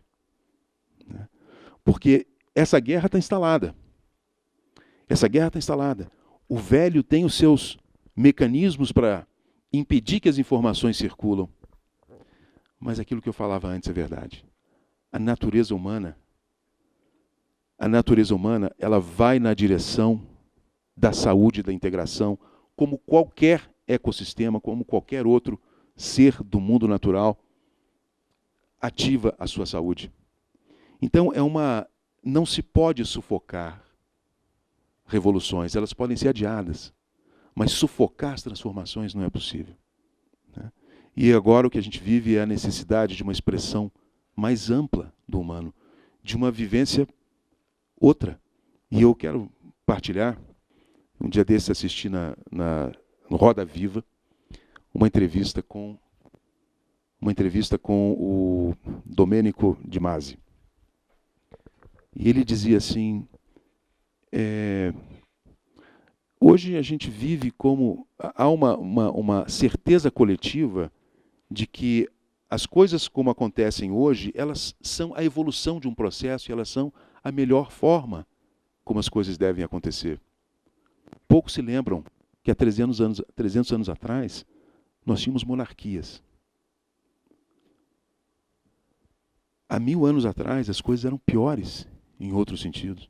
Porque essa guerra está instalada. Essa guerra está instalada. O velho tem os seus mecanismos para impedir que as informações circulam. Mas aquilo que eu falava antes é verdade. A natureza humana, a natureza humana, ela vai na direção da saúde, da integração, como qualquer ecossistema, como qualquer outro ser do mundo natural, ativa a sua saúde. Então, é uma, não se pode sufocar revoluções, elas podem ser adiadas, mas sufocar as transformações não é possível. Né? E agora o que a gente vive é a necessidade de uma expressão mais ampla do humano, de uma vivência outra. E eu quero partilhar, um dia desse assisti na, na no Roda Viva, uma entrevista com uma entrevista com o Domenico Di Masi. E ele dizia assim, é, hoje a gente vive como, há uma, uma, uma certeza coletiva de que as coisas como acontecem hoje, elas são a evolução de um processo e elas são a melhor forma como as coisas devem acontecer. Poucos se lembram que há trezentos anos, trezentos anos atrás nós tínhamos monarquias. Há mil anos atrás as coisas eram piores em outros sentidos.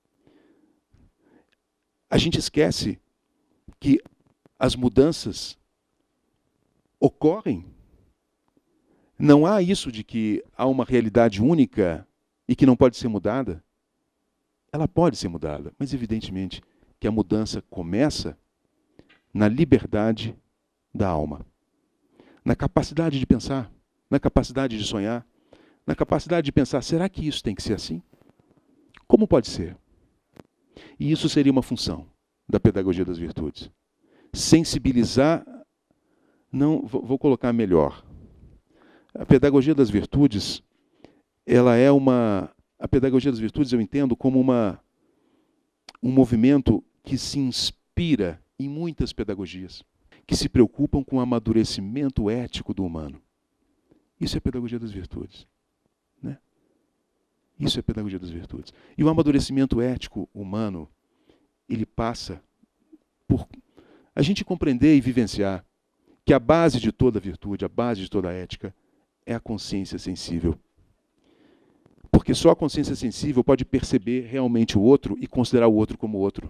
A gente esquece que as mudanças ocorrem. Não há isso de que há uma realidade única e que não pode ser mudada. Ela pode ser mudada, mas evidentemente que a mudança começa na liberdade da alma, na capacidade de pensar, na capacidade de sonhar, na capacidade de pensar, será que isso tem que ser assim? Como pode ser? E isso seria uma função da pedagogia das virtudes. Sensibilizar, não, vou colocar melhor. A pedagogia das virtudes, ela é uma, a pedagogia das virtudes eu entendo como uma, um movimento que se inspira em muitas pedagogias, que se preocupam com o amadurecimento ético do humano. Isso é a pedagogia das virtudes. Né? Isso é a pedagogia das virtudes. E o amadurecimento ético humano, ele passa por a gente compreender e vivenciar que a base de toda virtude, a base de toda a ética, é a consciência sensível. Porque só a consciência sensível pode perceber realmente o outro e considerar o outro como outro.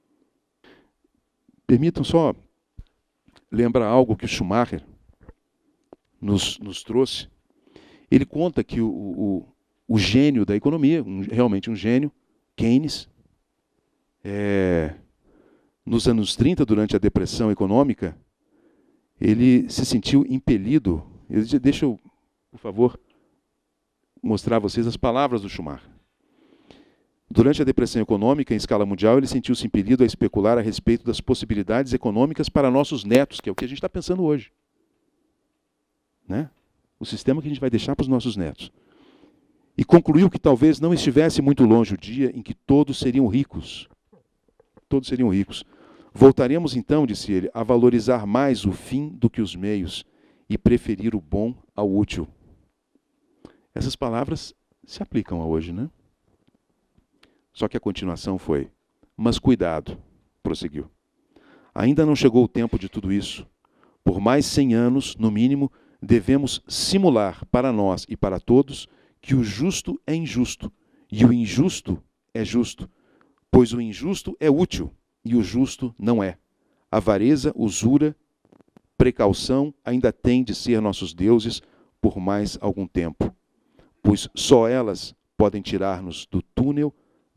Permitam só lembrar algo que o Schumacher nos, nos trouxe. Ele conta que o, o, o gênio da economia, um, realmente um gênio, Keynes, é, nos anos trinta, durante a depressão econômica, ele se sentiu impelido. Ele disse, deixa eu, por favor, mostrar a vocês as palavras do Schumacher. Durante a depressão econômica, em escala mundial, ele sentiu-se impelido a especular a respeito das possibilidades econômicas para nossos netos, que é o que a gente está pensando hoje. Né? O sistema que a gente vai deixar para os nossos netos. E concluiu que talvez não estivesse muito longe o dia em que todos seriam ricos. Todos seriam ricos. Voltaremos então, disse ele, a valorizar mais o fim do que os meios e preferir o bom ao útil. Essas palavras se aplicam a hoje, né? Só que a continuação foi, mas cuidado, prosseguiu. Ainda não chegou o tempo de tudo isso. Por mais cem anos, no mínimo, devemos simular para nós e para todos que o justo é injusto e o injusto é justo, pois o injusto é útil e o justo não é. Avareza, usura, precaução ainda têm de ser nossos deuses por mais algum tempo, pois só elas podem tirar-nos do túnel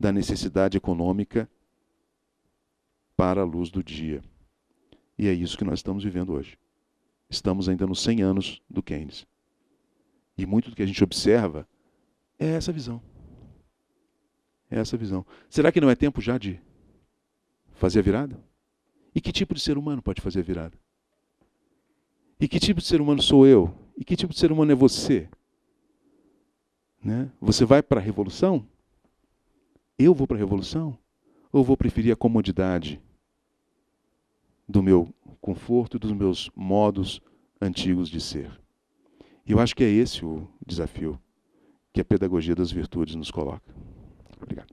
da necessidade econômica para a luz do dia. E é isso que nós estamos vivendo hoje. Estamos ainda nos cem anos do Keynes. E muito do que a gente observa é essa visão. É essa visão. Será que não é tempo já de fazer a virada? E que tipo de ser humano pode fazer a virada? E que tipo de ser humano sou eu? E que tipo de ser humano é você? Né? Você vai para a revolução? Eu vou para a revolução? Ou vou preferir a comodidade do meu conforto e dos meus modos antigos de ser? E eu acho que é esse o desafio que a pedagogia das virtudes nos coloca. Obrigado.